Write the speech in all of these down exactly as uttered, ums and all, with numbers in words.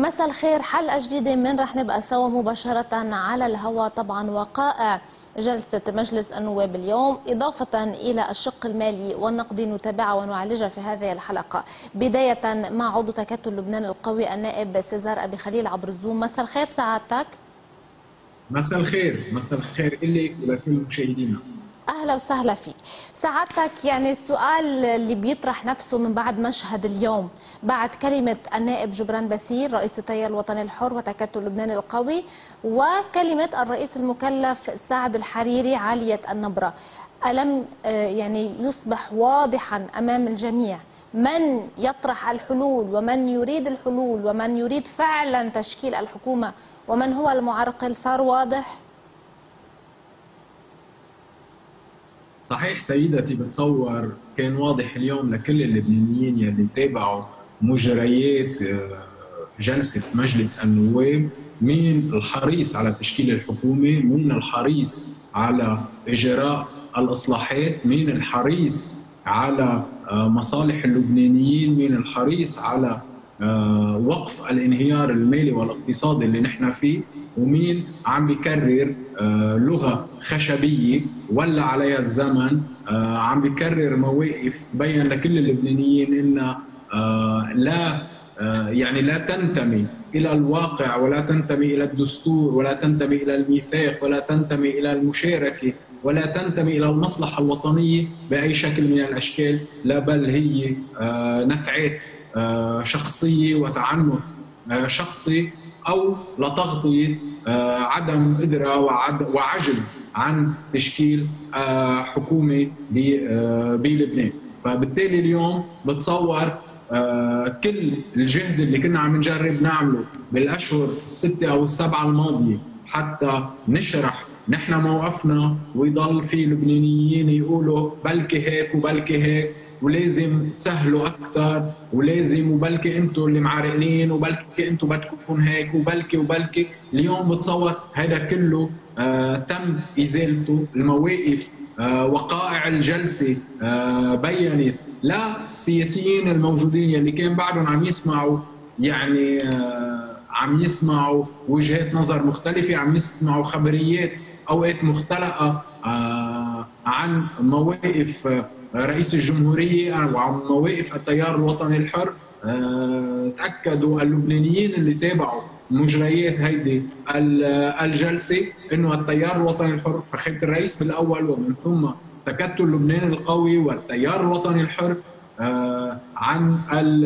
مساء الخير. حلقة جديدة من رح نبقى سوا مباشرة على الهواء. طبعا وقائع جلسة مجلس النواب اليوم إضافة إلى الشق المالي والنقدي نتابعها ونعالجها في هذه الحلقة، بداية مع عضو تكتل لبنان القوي النائب سيزار أبي خليل عبر الزوم. مساء الخير سعادتك. مساء الخير، مساء الخير إليك ولكل مشاهدينا. أهلا وسهلا فيك سعادتك. يعني السؤال اللي بيطرح نفسه من بعد مشهد اليوم، بعد كلمة النائب جبران باسيل رئيس التيار الوطني الحر وتكتل لبنان القوي وكلمة الرئيس المكلف سعد الحريري عالية النبرة، ألم يعني يصبح واضحا أمام الجميع من يطرح الحلول ومن يريد الحلول ومن يريد فعلا تشكيل الحكومة ومن هو المعرقل؟ صار واضح؟ صحيح سيدتي، بتصور كان واضح اليوم لكل اللبنانيين يلي تابعوا مجريات جلسة مجلس النواب مين الحريص على تشكيل الحكومة، مين الحريص على إجراء الإصلاحات، مين الحريص على مصالح اللبنانيين، مين الحريص على وقف الانهيار المالي والاقتصادي اللي نحن فيه، ومين عم بيكرر لغة خشبية ولا عليها الزمن، عم بيكرر مواقف تبين لكل اللبنانيين إنها لا يعني لا تنتمي إلى الواقع ولا تنتمي إلى الدستور ولا تنتمي إلى الميثاق ولا تنتمي إلى المشاركة ولا تنتمي إلى المصلحة الوطنية بأي شكل من الأشكال، لا بل هي نتعات شخصية وتعنت شخصي أو لتغطية عدم قدرة وعجز عن تشكيل حكومة بلبنان. فبالتالي اليوم بتصور كل الجهد اللي كنا عم نجرب نعمله بالأشهر الستة أو السبعة الماضية حتى نشرح نحن موقفنا، ويضل في لبنانيين يقولوا بلكي هيك وبلكي هيك ولازم تسهلوا اكثر ولازم وبلكي انتم اللي معرقلين وبلكي انتم بدكم هيك وبلكي وبلكي. اليوم بتصور هذا كله آه تم ازالته. المواقف آه وقائع الجلسه آه بينت لا السياسيين الموجودين يلي كان بعدهم عم يسمعوا يعني آه عم يسمعوا وجهات نظر مختلفه، عم يسمعوا خبريات اوقات مختلقه آه عن مواقف آه رئيس الجمهورية وعن مواقف التيار الوطني الحر. أه تأكدوا اللبنانيين اللي تابعوا مجريات هيدي الجلسة إنه التيار الوطني الحر فخامة الرئيس بالأول ومن ثم تكتل لبنان القوي والتيار الوطني الحر أه عن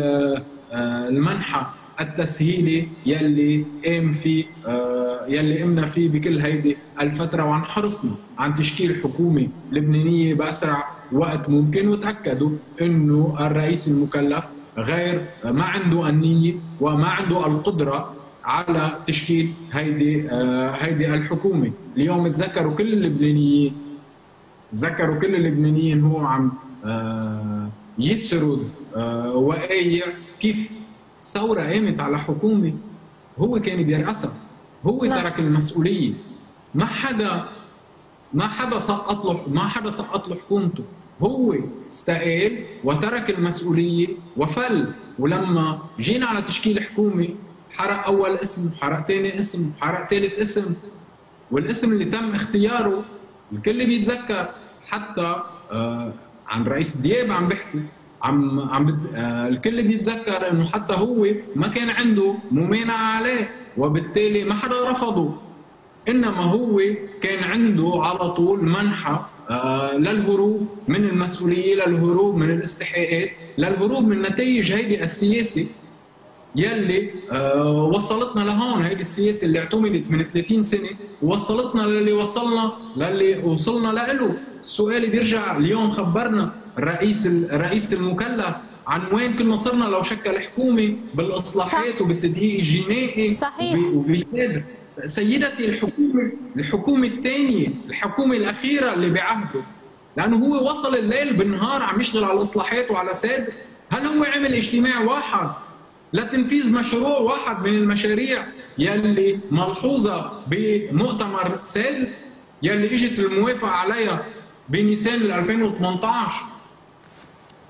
المنحى التسهيلي يلي قام فيه آه يلي قمنا فيه بكل هيدي الفتره، وعن حرصنا عن تشكيل حكومه لبنانيه باسرع وقت ممكن. وتاكدوا انه الرئيس المكلف غير ما عنده النيه وما عنده القدره على تشكيل هيدي آه هيدي الحكومه. اليوم تذكروا كل اللبنانيين تذكروا كل اللبنانيين هو عم آه يسرد آه وقايع كيف الثورة قامت على حكومة هو كان بيرأسها، هو لا. ترك المسؤولية، ما حدا ما حدا سقط له ما حدا سقط له حكومته، هو استقال وترك المسؤولية وفل. ولما جينا على تشكيل حكومة حرق أول اسم، حرق ثاني اسم، حرق ثالث اسم، والاسم اللي تم اختياره الكل بيتذكر. حتى آه عن رئيس دياب عم بحكي عم عم آه الكل بيتذكر انه حتى هو ما كان عنده ممانعه عليه وبالتالي ما حدا رفضه، انما هو كان عنده على طول منحى آه للهروب من المسؤوليه، للهروب من الاستحقاقات، للهروب من نتائج هيدي السياسه يلي آه وصلتنا لهون. هيدي السياسه اللي اعتمدت من ثلاثين سنه ووصلتنا للي وصلنا للي وصلنا له. السؤال بيرجع اليوم، خبرنا الرئيس الرئيس المكلف عن وين كنا صرنا لو شكل حكومه بالاصلاحات صح. وبالتدقيق الجنائي صحيح. وبالشادر. سيدتي الحكومه الحكومه الثانيه الحكومه الاخيره اللي بعهده، لانه هو وصل الليل بالنهار عم يشتغل على الاصلاحات وعلى سادر. هل هو عمل اجتماع واحد لتنفيذ مشروع واحد من المشاريع يلي ملحوظه بمؤتمر سادر يلي اجت الموافقه عليها بنيسان ألفين وثمانية عشر؟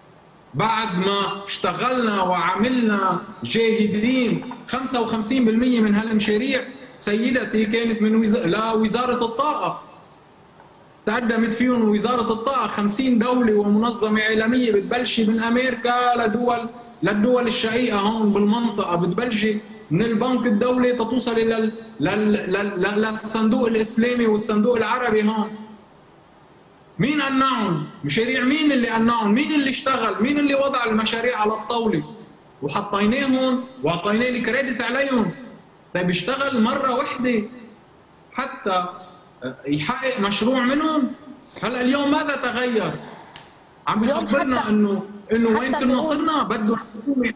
بعد ما اشتغلنا وعملنا جاهدين خمسة وخمسين بالمئة من هالمشاريع سيدتي كانت من وز... لوزارة الطاقة، تقدمت فيهم وزارة الطاقة. خمسين دولة ومنظمة عالمية، بتبلشي من أمريكا لدول للدول الشقيقة هون بالمنطقة، بتبلشي من البنك الدولي تتوصلي لل... لل... لل... للصندوق الإسلامي والصندوق العربي هون. مين قنعهم؟ مشاريع مين اللي قنعهم؟ مين اللي اشتغل؟ مين اللي وضع المشاريع على الطاولة؟ وحطيناهم واعطينا لي كريدت عليهم. طيب اشتغل مرة واحدة حتى يحقق مشروع منهم؟ هلا اليوم ماذا تغير؟ عم يخبرنا انه انه وين كنا صرنا؟ بده الحكومة.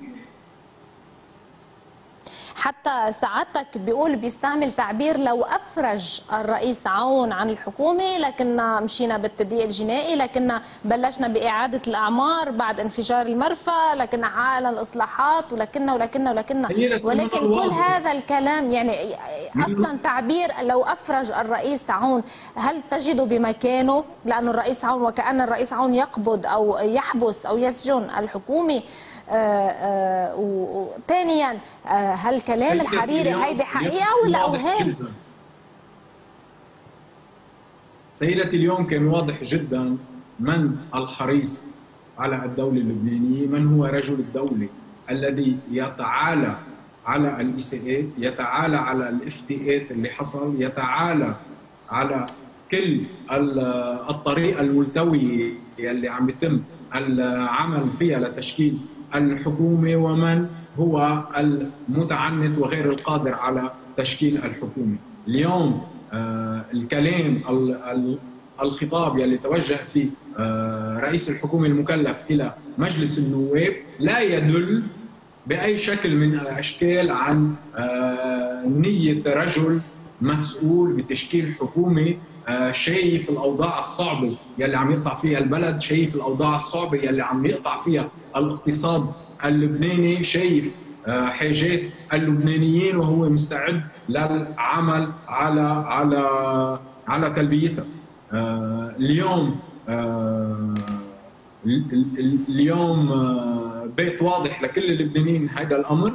حتى سعادتك بيقول بيستعمل تعبير لو أفرج الرئيس عون عن الحكومة لكننا مشينا بالتضييق الجنائي، لكننا بلشنا بإعادة الأعمار بعد انفجار المرفأ، لكننا حققنا الإصلاحات، ولكننا ولكننا ولكننا ولكن كل هذا الكلام يعني أصلا تعبير لو أفرج الرئيس عون هل تجده بمكانه؟ لأن الرئيس عون وكأن الرئيس عون يقبض أو يحبس أو يسجن الحكومة. وثانيا هل كلام الحريري هيدي حقيقه ولا اوهام؟ سيدتي اليوم كان واضح جدا من الحريص على الدوله اللبنانيه، من هو رجل الدوله الذي يتعالى على الاي سي اي، يتعالى على الافتئات اللي حصل، يتعالى على كل الطريقه الملتويه اللي عم يتم العمل فيها لتشكيل الحكومة، ومن هو المتعنت وغير القادر على تشكيل الحكومة. اليوم آه الكلام الخطاب يلي توجه فيه آه رئيس الحكومة المكلف إلى مجلس النواب لا يدل بأي شكل من الأشكال عن آه نية رجل مسؤول بتشكيل حكومة آه شايف الأوضاع الصعبة يلي عم يقطع فيها البلد، شايف الأوضاع الصعبة يلي عم يقطع فيها الاقتصاد اللبناني، شايف آه حاجات اللبنانيين وهو مستعد للعمل على على على تلبيتها. آه اليوم آه اليوم آه بيت واضح لكل اللبنانيين هذا الأمر.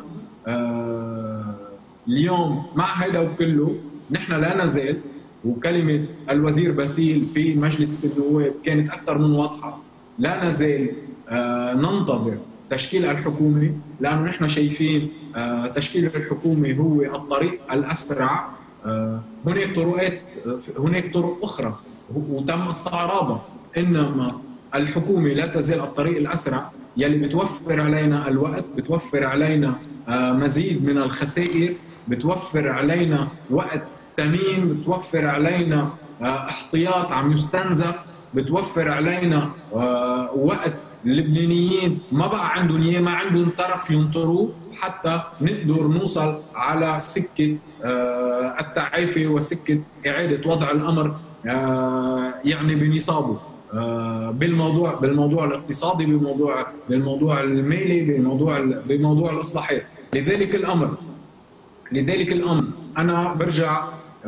آه اليوم مع هذا وكله نحن لا نزال، وكلمة الوزير باسيل في مجلس النواب كانت أكثر من واضحة، لا نزال آه ننتظر تشكيل الحكومة، لأنه نحن شايفين آه تشكيل الحكومة هو الطريق الأسرع. آه هناك طرقات هناك طرق أخرى وتم استعراضها، إنما الحكومة لا تزال الطريق الأسرع يلي بتوفر علينا الوقت، بتوفر علينا آه مزيد من الخسائر، بتوفر علينا وقت ثمين، بتوفر علينا احتياط عم يستنزف، بتوفر علينا وقت اللبنانيين ما بقى عندهم اياه، ما عندهم طرف ينطروه حتى نقدر نوصل على سكه التعافي وسكه اعاده وضع الامر يعني بنصابه بالموضوع بالموضوع الاقتصادي، بالموضوع بالموضوع المالي، بموضوع بموضوع الاصلاحات. لذلك الامر لذلك الامر انا برجع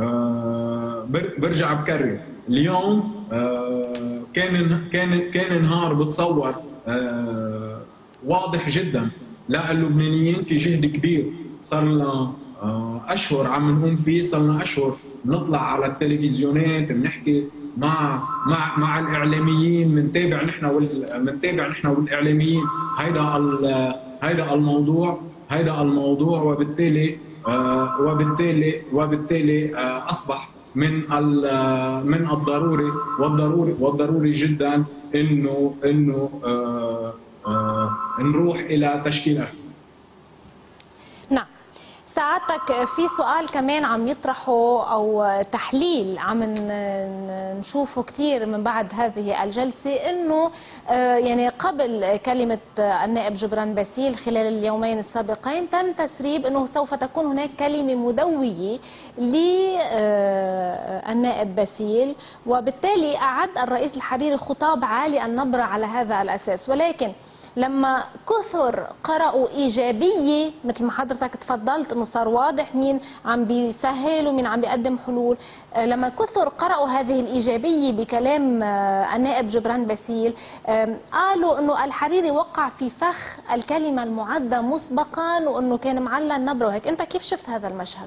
آه برجع بكرر اليوم آه كان كان كان نهار بتصور آه واضح جدا للبنانيين، في جهد كبير صار لنا آه اشهر عم نقوم فيه، صار لنا اشهر نطلع على التلفزيونات بنحكي مع مع مع الاعلاميين، بنتابع نحن بنتابع نحن والاعلاميين هيدا هيدا الموضوع هيدا الموضوع وبالتالي آه وبالتالي وبالتالي آه اصبح من من الضروري والضروري والضروري جدا انه انه آه آه نروح الى تشكيل. نعم سعادتك في سؤال كمان عم يطرحه او تحليل عم نشوفه كثير من بعد هذه الجلسه، انه يعني قبل كلمه النائب جبران باسيل خلال اليومين السابقين تم تسريب انه سوف تكون هناك كلمه مدويه للنائب باسيل، وبالتالي اعد الرئيس الحريري خطاب عالي النبره على هذا الاساس. ولكن لما كثر قرأوا إيجابية مثل ما حضرتك تفضلت أنه صار واضح مين عم بيسهل ومين عم بيقدم حلول، لما كثر قرأوا هذه الإيجابية بكلام النائب جبران باسيل قالوا أنه الحريري وقع في فخ الكلمة المعدة مسبقا وأنه كان معلى النبرة وهيك. أنت كيف شفت هذا المشهد؟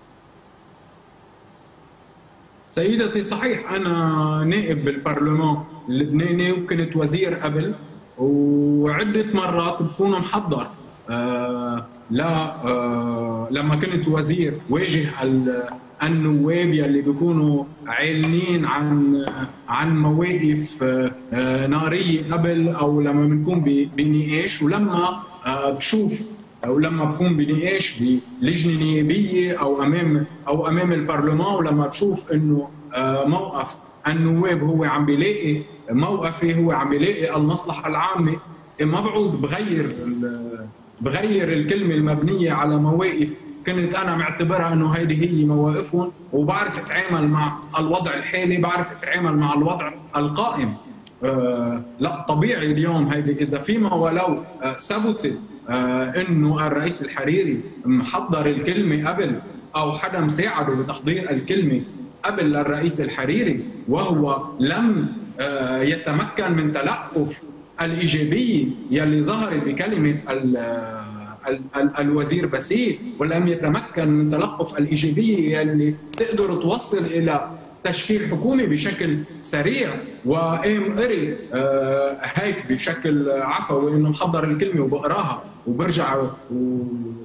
سيدتي صحيح أنا نائب بالبرلمان اللبناني وكنت وزير قبل، وعدة مرات بكون محضر آه لا آه لما كنت وزير واجه النواب يلي بيكونوا عالنين عن عن مواقف آه نارية قبل، أو لما بنكون بنقاش، ولما آه بشوف او لما بكون بنقاش بلجنه نيابيه او امام او امام البرلمان، ولما بشوف انه موقف النواب هو عم بيلاقي موقفي هو عم بيلاقي المصلحه العامه، ما بعود بغير بغير الكلمه المبنيه على مواقف كنت انا معتبرها انه هيدي هي مواقفهم، وبعرف اتعامل مع الوضع الحالي، بعرف اتعامل مع الوضع القائم. آه لا طبيعي اليوم هيدي اذا فيما ولو آه ثبتت آه انه الرئيس الحريري محضر الكلمه قبل او حدا مساعده بتحضير الكلمه قبل للرئيس الحريري وهو لم آه يتمكن من تلقف الايجابيه يلي ظهرت بكلمه ال ال ال الوزير باسيل، ولم يتمكن من تلقف الايجابيه يلي تقدر توصل الى تشكيل حكومي بشكل سريع، وقام قري آه هيك بشكل عفوي انه محضر الكلمه وبقراها وبرجع و...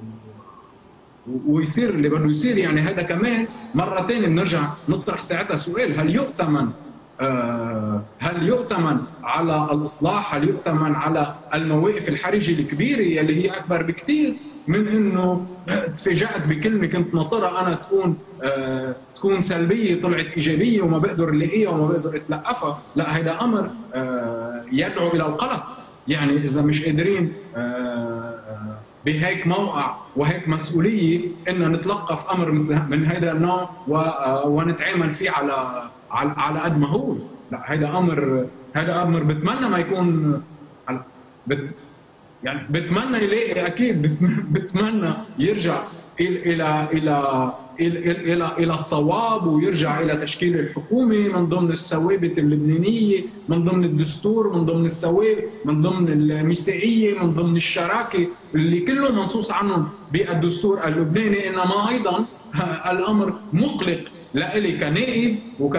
ويصير اللي بده يصير. يعني هذا كمان مره ثانيه بنرجع نطرح ساعتها سؤال، هل يؤتمن آه هل يؤتمن على الاصلاح؟ هل يؤتمن على المواقف الحرجه الكبيره يلي هي اكبر بكثير من انه تفاجات بكلمه كنت ناطرها انا تكون آه تكون سلبيه طلعت ايجابيه وما بقدر الاقيها وما بقدر اتلقفها؟ لا، هذا امر آه يدعو الى القلق. يعني اذا مش قادرين آه بهيك موقع وهيك مسؤوليه ان نتلقف امر من هذا النوع ونتعامل فيه على على قد ما هو، لا هذا امر هذا امر بتمنى ما يكون بت يعني بتمنى يلاقي اكيد بتمنى يرجع الى الى الى الى الى الصواب ويرجع الى تشكيل الحكومه من ضمن الثوابت اللبنانيه، من ضمن الدستور، من ضمن الثوابت، من ضمن الميثاقيه، من ضمن الشراكه اللي كله منصوص عنهم بالدستور اللبناني. انما ايضا الامر مقلق لإلي كنائب وك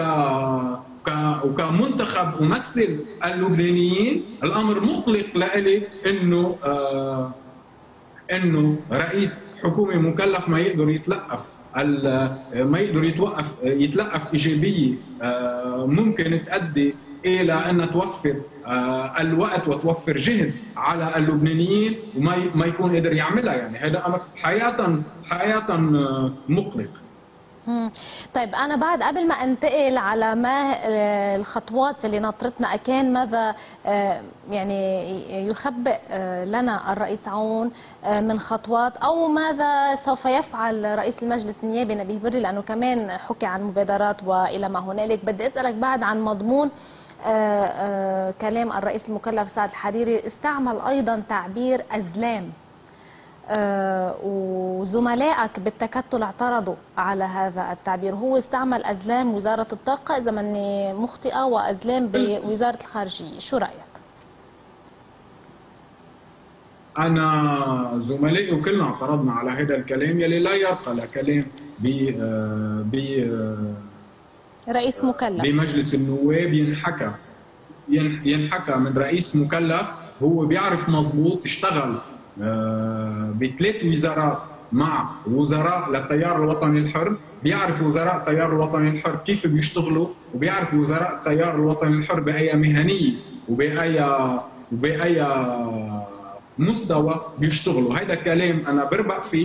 وكمنتخب امثل اللبنانيين، الامر مقلق لإلي انه آه انه رئيس حكومه مكلف ما يقدر يتلقف ما يقدر يتوقف يتلقف ايجابيه ممكن تؤدي الى ان توفر الوقت وتوفر جهد على اللبنانيين وما ما يكون قادر يعملها. يعني هذا امر حقيقه حقيقه مقلق. طيب أنا بعد قبل ما أنتقل على ما الخطوات اللي ناطرتنا أكان ماذا يعني يخبئ لنا الرئيس عون من خطوات أو ماذا سوف يفعل رئيس المجلس النيابي نبيه بري، لأنه كمان حكي عن مبادرات وإلى ما هنالك. بدي أسألك بعد عن مضمون آآ آآ كلام الرئيس المكلف سعد الحريري. استعمل أيضا تعبير أزلام آه وزملائك بالتكتل اعترضوا على هذا التعبير. هو استعمل أزلام وزارة الطاقة إذا ماني مخطئة وأزلام بوزارة الخارجية، شو رأيك؟ أنا زملائي وكلنا اعترضنا على هذا الكلام يلي لا يرقى لكلام ب ب رئيس مكلف بمجلس النواب. ينحكى ينحكى من رئيس مكلف هو بيعرف مضبوط، اشتغل بثلاث وزارات مع وزراء للتيار الوطني الحر، بيعرف وزراء التيار الوطني الحر كيف بيشتغلوا، وبيعرف وزراء التيار الوطني الحر بأي مهنية وبأي وبأي مستوى بيشتغلوا. هذا الكلام أنا بربق فيه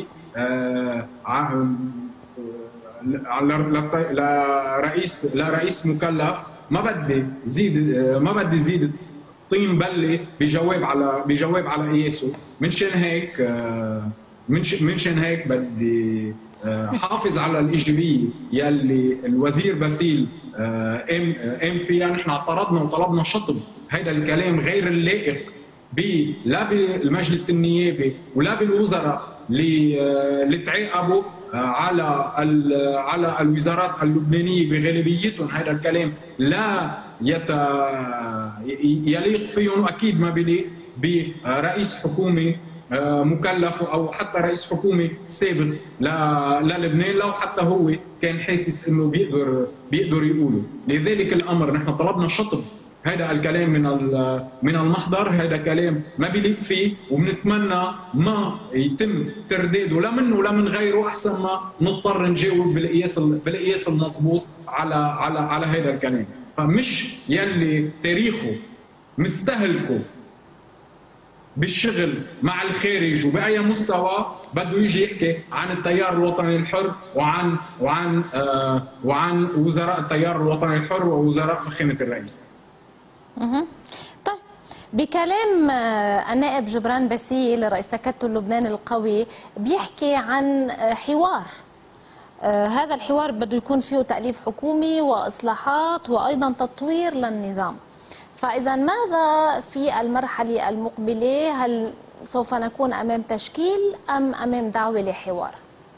لرئيس لرئيس مكلف. ما بدي زيد ما بدي زيد طين بله بجواب على بجواب على قياسه. منشان هيك منشان هيك بدي حافظ على الايجابيه يلي الوزير باسيل قام قام فيها. نحن اعترضنا وطلبنا شطب هذا الكلام غير اللائق لا بالمجلس النيابي ولا بالوزراء اللي اللي تعاقبوا على على الوزارات اللبنانيه بغالبيتهم. هذا الكلام لا يت... يليق فيهم، واكيد ما بيليق برئيس حكومه مكلف او حتى رئيس حكومه سابق للبنان، لو حتى هو كان حاسس انه بيقدر بيقدر يقوله. لذلك الامر نحن طلبنا شطب هذا الكلام من من المحضر. هذا كلام ما بيليق فيه، وبنتمنى ما يتم ترداده لا منه ولا من غيره، احسن ما نضطر نجاوب بالقياس بالقياس المضبوط على على على هذا الكلام. فمش يلي تاريخه مستهلكه بالشغل مع الخارج وبأي مستوى بده يجي يحكي عن التيار الوطني الحر وعن وعن آه وعن وزراء التيار الوطني الحر ووزراء فخامة الرئيس. طيب، بكلام النائب جبران باسيل رئيس تكتل لبنان القوي بيحكي عن حوار، هذا الحوار بده يكون فيه تأليف حكومي وإصلاحات وأيضا تطوير للنظام. فإذا ماذا في المرحلة المقبلة؟ هل سوف نكون أمام تشكيل أم أمام دعوة لحوار؟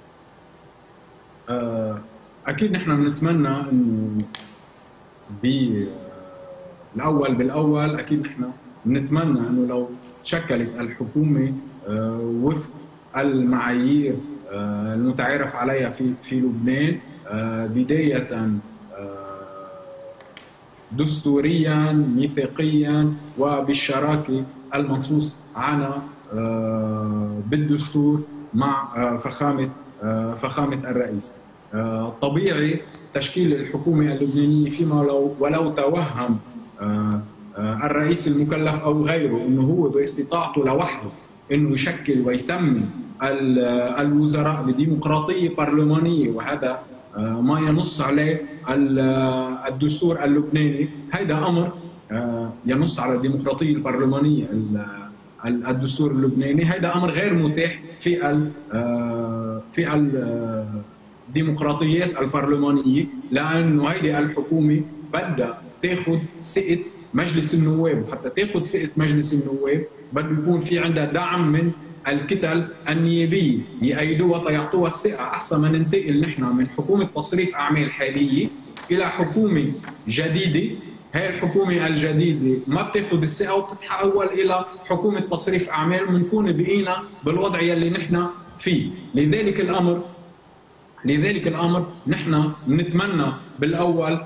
أكيد نحن بنتمنى أنه بالأول بالأول أكيد نحن بنتمنى أنه لو تشكلت الحكومة وفق المعايير المتعارف عليها في في لبنان، بداية دستوريا ميثاقيا وبالشراكه المنصوص عنها بالدستور مع فخامه فخامه الرئيس. طبيعي تشكيل الحكومه اللبنانيه فيما لو ولو توهم الرئيس المكلف او غيره انه هو باستطاعته لوحده انه يشكل ويسمي الوزراء بديمقراطيه برلمانيه، وهذا ما ينص عليه الدستور اللبناني. هذا امر ينص على الديمقراطيه البرلمانيه الدستور اللبناني، هذا امر غير متاح في ال في الديمقراطيات البرلمانيه، لانه هيدي الحكومه بدها تاخذ ثقه مجلس النواب، وحتى تاخذ ثقه مجلس النواب بده يكون في عندها دعم من الكتل النيابيه يأيدوها ويعطوها الثقه. احسن ما ننتقل نحن من حكومه تصريف اعمال حاليه الى حكومه جديده، هي الحكومه الجديده ما بتاخذ الثقه وبتتحول الى حكومه تصريف اعمال، وبنكون بقينا بالوضع يلي نحن فيه. لذلك الامر لذلك الامر نحن بنتمنى بالاول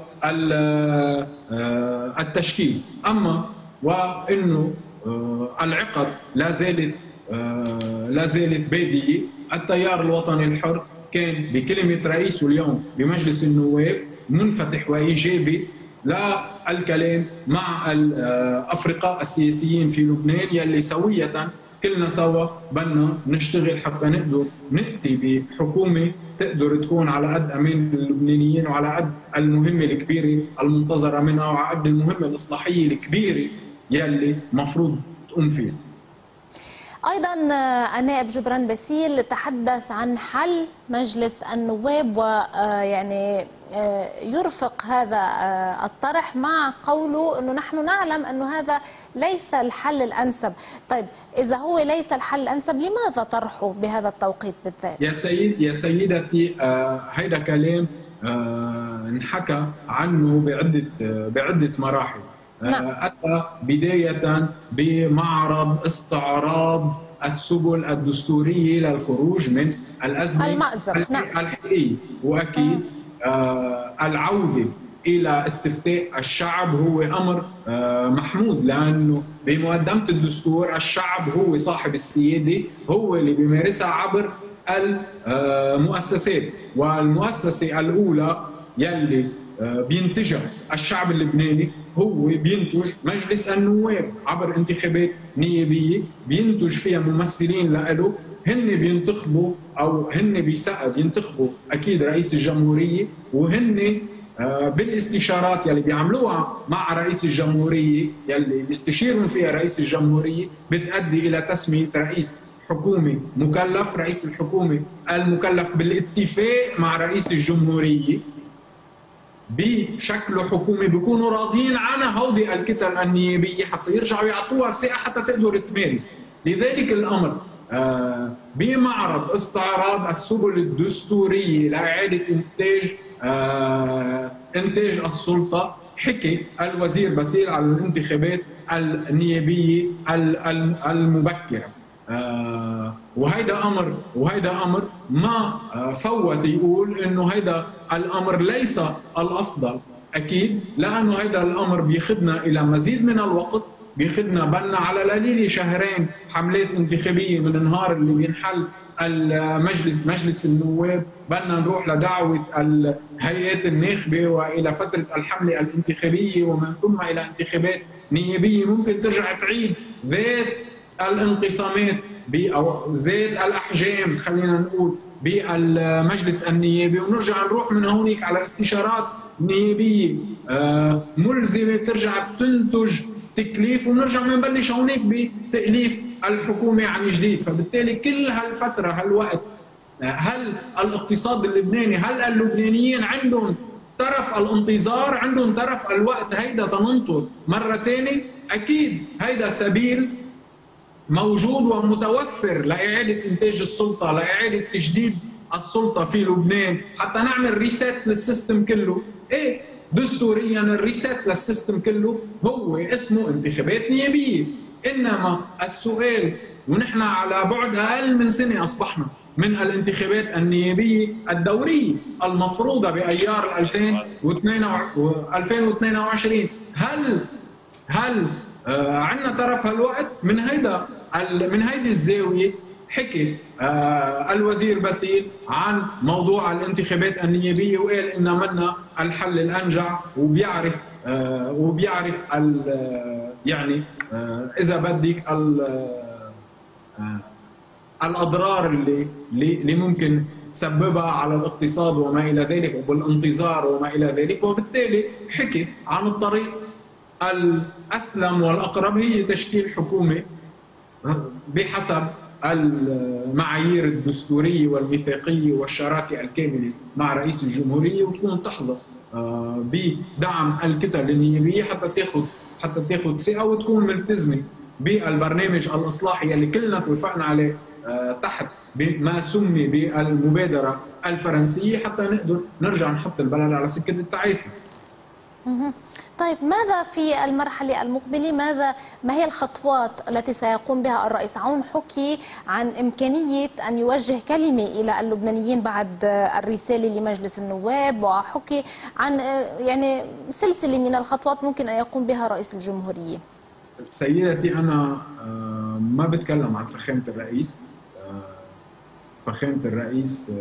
التشكيل، اما وانه العقد لا زالت لا زالت باديه. التيار الوطني الحر كان بكلمه رئيسه اليوم بمجلس النواب منفتح وايجابي للكلام مع الافرقاء السياسيين في لبنان، يلي سويه كلنا سوا بدنا نشتغل حتى نقدر ناتي بحكومه تقدر تكون على قد امان اللبنانيين وعلى قد المهمه الكبيره المنتظره منها وعلى قد المهمه الاصلاحيه الكبيره يلي مفروض تقوم فيها. أيضا النائب جبران باسيل تحدث عن حل مجلس النواب، ويعني يرفق هذا الطرح مع قوله أنه نحن نعلم أنه هذا ليس الحل الأنسب. طيب، إذا هو ليس الحل الأنسب لماذا طرحه بهذا التوقيت بالذات؟ يا سيد يا سيدتي، هذا كلام انحكى عنه بعدة بعدة مراحل. نعم. أتى بداية بمعرض استعراض السبل الدستورية للخروج من الأزمة المأزق نعم. الحالية، وأكيد آه العودة إلى استفتاء الشعب هو أمر آه محمود، لأنه بمقدمة الدستور الشعب هو صاحب السيادة، هو اللي بيمارسها عبر المؤسسات، والمؤسسة الأولى يلي بينتجها الشعب اللبناني هو بينتج مجلس النواب عبر انتخابات نيابيه بينتج فيها ممثلين له، هن بينتخبوا او هن بيسقوا بينتخبوا اكيد رئيس الجمهوريه، وهن بالاستشارات يلي بيعملوها مع رئيس الجمهوريه يلي بيستشيرون فيها رئيس الجمهوريه بتؤدي الى تسميه رئيس حكومه مكلف، رئيس الحكومه المكلف بالاتفاق مع رئيس الجمهوريه بشكل حكومي بيكونوا راضيين عنها هودي الكتل النيابيه حتى يرجعوا يعطوها ثقه حتى تقدر تمارس. لذلك الامر آه بمعرض استعراض السبل الدستوريه لاعاده انتاج آه انتاج السلطه حكي الوزير باسيل على الانتخابات النيابيه المبكره. آه وهيدا امر وهيدا امر ما آه فوت يقول انه هيدا الامر ليس الافضل، اكيد لانه هيدا الامر بياخذنا الى مزيد من الوقت، بياخذنا بلنا على القليل شهرين حملات انتخابيه من نهار اللي بينحل المجلس مجلس النواب، بدنا نروح لدعوه الهيئات الناخبه والى فتره الحمله الانتخابيه ومن ثم الى انتخابات نيابيه ممكن ترجع تعيد ذات الانقسامات او ذات الاحجام خلينا نقول بالمجلس النيابي، ونرجع نروح من هونيك على استشارات نيابيه ملزمه ترجع تنتج تكليف، ونرجع بنبلش هونيك بتاليف الحكومه عن جديد. فبالتالي كل هالفتره هالوقت هل الاقتصاد اللبناني هل اللبنانيين عندهم طرف الانتظار، عندهم طرف الوقت هيدا تننطر مره ثانيه؟ اكيد هيدا سبيل موجود ومتوفر لاعاده انتاج السلطه، لاعاده تجديد السلطه في لبنان حتى نعمل ريسيت للسيستم كله. ايه دستوريا الريسيت للسيستم كله هو اسمه انتخابات نيابيه، انما السؤال ونحن على بعد اقل من سنه اصبحنا من الانتخابات النيابيه الدوريه المفروضه بايار ألفين واثنين وعشرين، هل هل آه عندنا طرف هالوقت؟ من هيدا من هيدي الزاويه حكي آه الوزير باسيل عن موضوع الانتخابات النيابيه وقال ان منا الحل الانجع، وبيعرف آه وبيعرف يعني آه اذا بدك آه الاضرار اللي اللي ممكن تسببها على الاقتصاد وما الى ذلك وبالانتظار وما الى ذلك، وبالتالي حكي عن الطريق الاسلم والاقرب هي تشكيل حكومه بحسب المعايير الدستوريه والميثاقيه والشراكه الكامله مع رئيس الجمهوريه، وتكون تحظى بدعم الكتل النيابيه حتى تاخذ حتى تاخذ ثقه وتكون ملتزمه بالبرنامج الاصلاحي اللي كلنا توافقنا عليه تحت ما سمي بالمبادره الفرنسيه حتى نقدر نرجع نحط البلد على سكه التعافي. طيب ماذا في المرحلة المقبلة؟ ماذا ما هي الخطوات التي سيقوم بها الرئيس عون؟ حكي عن إمكانية أن يوجه كلمة إلى اللبنانيين بعد الرسالة لمجلس النواب، وحكي عن يعني سلسلة من الخطوات ممكن أن يقوم بها رئيس الجمهورية. سيدتي أنا ما بتكلم عن فخامة الرئيس. فخامة الرئيس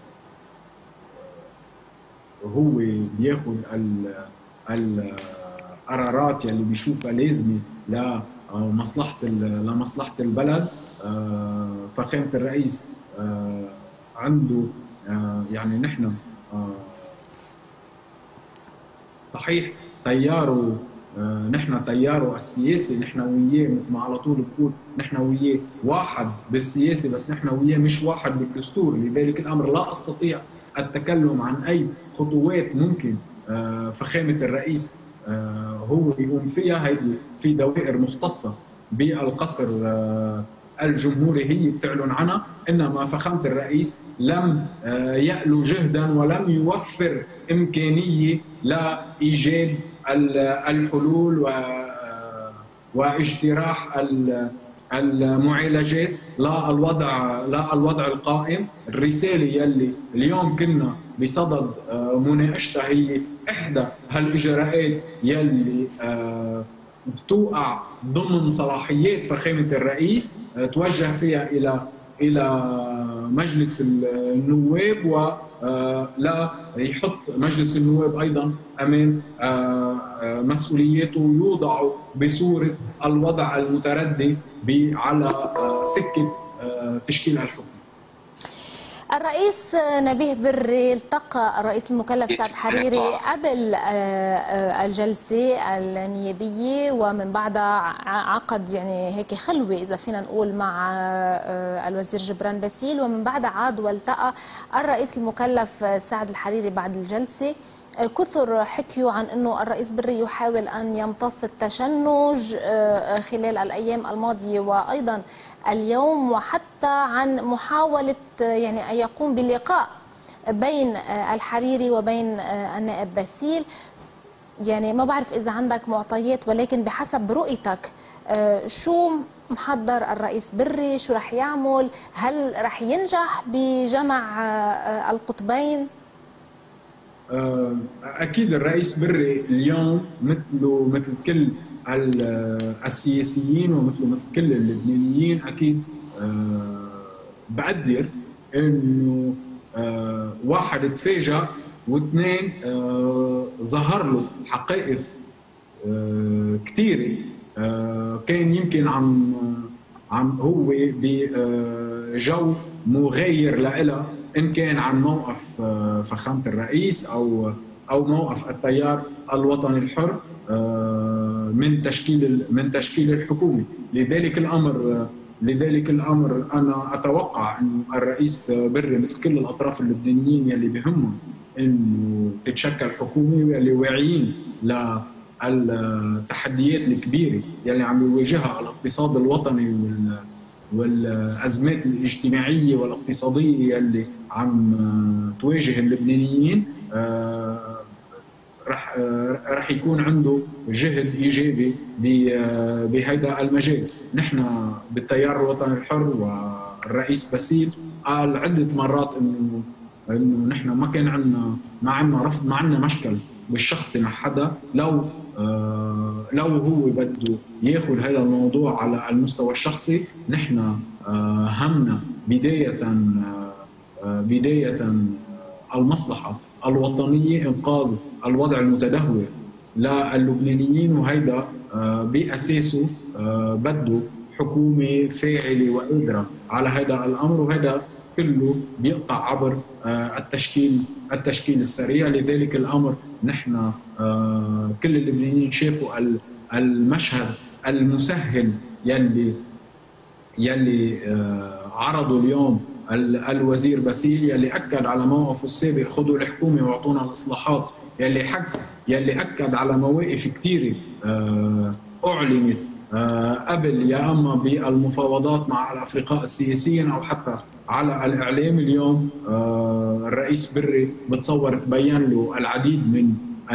هو بياخذ القرارات يلي بيشوفها لازمه لمصلحه لمصلحه البلد. فخامه الرئيس عنده يعني نحن صحيح تياره نحن تياره السياسي نحن وياه مثل ما على طول بقول نحن وياه واحد بالسياسه، بس نحن وياه مش واحد بالدستور. لذلك الامر لا استطيع التكلم عن اي خطوات ممكن فخامة الرئيس هو يقوم فيها. هيدي في دوائر مختصة بالقصر الجمهوري هي بتعلن عنها، انما فخامة الرئيس لم يألو جهدا ولم يوفر إمكانية لإيجاد الحلول واجتراح المعالجات للوضع للوضع القائم. الرسالة يلي اليوم كنا بصدد مناقشتها هي إحدى هالإجراءات يلي بتوقع ضمن صلاحيات فخامة الرئيس، توجه فيها إلى إلى مجلس النواب ولا يحط مجلس النواب أيضا أمام مسؤولياته ويوضعوا بصورة الوضع المتردي على سكة تشكيل الحكم. الرئيس نبيه بري التقى الرئيس المكلف سعد الحريري قبل الجلسة النيابية، ومن بعدها عقد يعني هيك خلوة إذا فينا نقول مع الوزير جبران باسيل، ومن بعدها عاد والتقى الرئيس المكلف سعد الحريري بعد الجلسة كثر حكيوا عن أنه الرئيس بري يحاول أن يمتص التشنج خلال الأيام الماضية وأيضا اليوم، وحتى عن محاولة يعني أن يقوم بلقاء بين الحريري وبين النائب باسيل. يعني ما بعرف إذا عندك معطيات، ولكن بحسب رؤيتك شو محضر الرئيس بري؟ شو رح يعمل؟ هل رح ينجح بجمع القطبين؟ أكيد الرئيس بري اليوم مثله مثل كل السياسيين ومثله مثل كل اللبنانيين أكيد بقدر إنه واحد تفاجأ واثنين ظهر له حقائق كثيرة كان يمكن عم عم هو بجو مغاير لها، ان كان عن موقف فخامه الرئيس او او موقف التيار الوطني الحر من تشكيل من تشكيل الحكومه. لذلك الامر لذلك الامر انا اتوقع انه الرئيس بري مثل كل الاطراف اللبنانيين يلي بهمهم انه تتشكل حكومه واللي واعيين ل التحديات الكبيره يلي عم يواجهها الاقتصاد الوطني والازمات الاجتماعيه والاقتصاديه يلي عم تواجه اللبنانيين، رح رح يكون عنده جهد ايجابي بهذا المجال. نحن بالتيار الوطني الحر والرئيس باسيل قال عده مرات انه انه نحن ما كان عندنا ما عندنا رفض ما عندنا مشكل بالشخصي مع حدا، لو آه لو هو بده ياخذ هذا الموضوع على المستوى الشخصي. نحن آه همنا بدايه آه بدايه المصلحه الوطنيه، انقاذ الوضع المتدهور للبنانيين، وهيدا آه باساسه آه بده حكومه فاعله وقادره على هذا الامر، وهذا كله بيقطع عبر التشكيل التشكيل السريع. لذلك الامر نحن كل اللبنانيين شافوا المشهد المسهل يلي يلي عرضه اليوم الوزير باسيل، يلي اكد على موقفه السابق خذوا الحكومه واعطونا الاصلاحات، يلي حك يلي اكد على مواقف كثيره اعلنت قبل يا اما بالمفاوضات مع الافرقاء السياسيين او حتى على الاعلام. اليوم الرئيس بري بتصور تبين له العديد من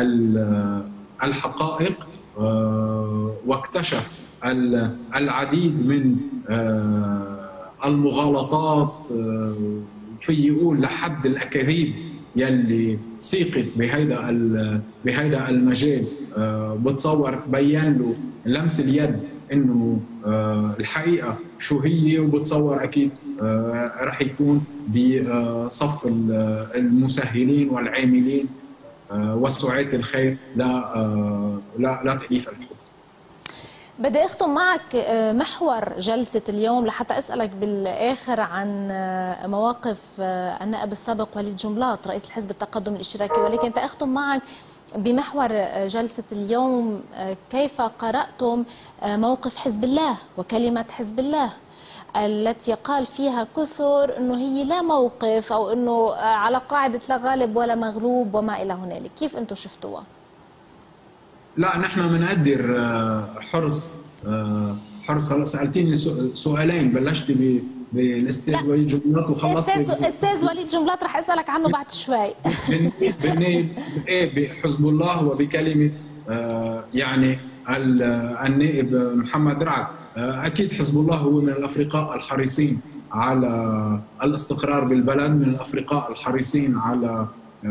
الحقائق واكتشف العديد من المغالطات، في يقول لحد الاكاذيب يلي سيقت بهيدا بهيدا المجال. بتصور تبين له لمس اليد انه الحقيقه شو هي، وبتصور اكيد رح يكون بصف المسهلين والعاملين وسعاة الخير لا لا لا تأليف الحكم. بدي اختم معك محور جلسة اليوم لحتى اسألك بالاخر عن مواقف النائب السابق وليد جنبلاط رئيس الحزب التقدم الاشتراكي، ولكن تأختم معك بمحور جلسة اليوم. كيف قرأتم موقف حزب الله وكلمة حزب الله التي قال فيها كثر أنه هي لا موقف أو أنه على قاعدة لا غالب ولا مغلوب وما إلى هنالك؟ كيف أنتم شفتوها؟ لا نحن بنقدر حرص حرص. هلا سألتيني سؤالين، بلشت بالاستاذ وليد جنبلاط وخلصت استاذ استاذ وليد جنبلاط رح اسالك عنه بعد شوي. بالنائب بحزب الله وبكلمه يعني النائب محمد رعد. اكيد حزب الله هو من الافرقاء الحريصين على الاستقرار بالبلد، من الافرقاء الحريصين على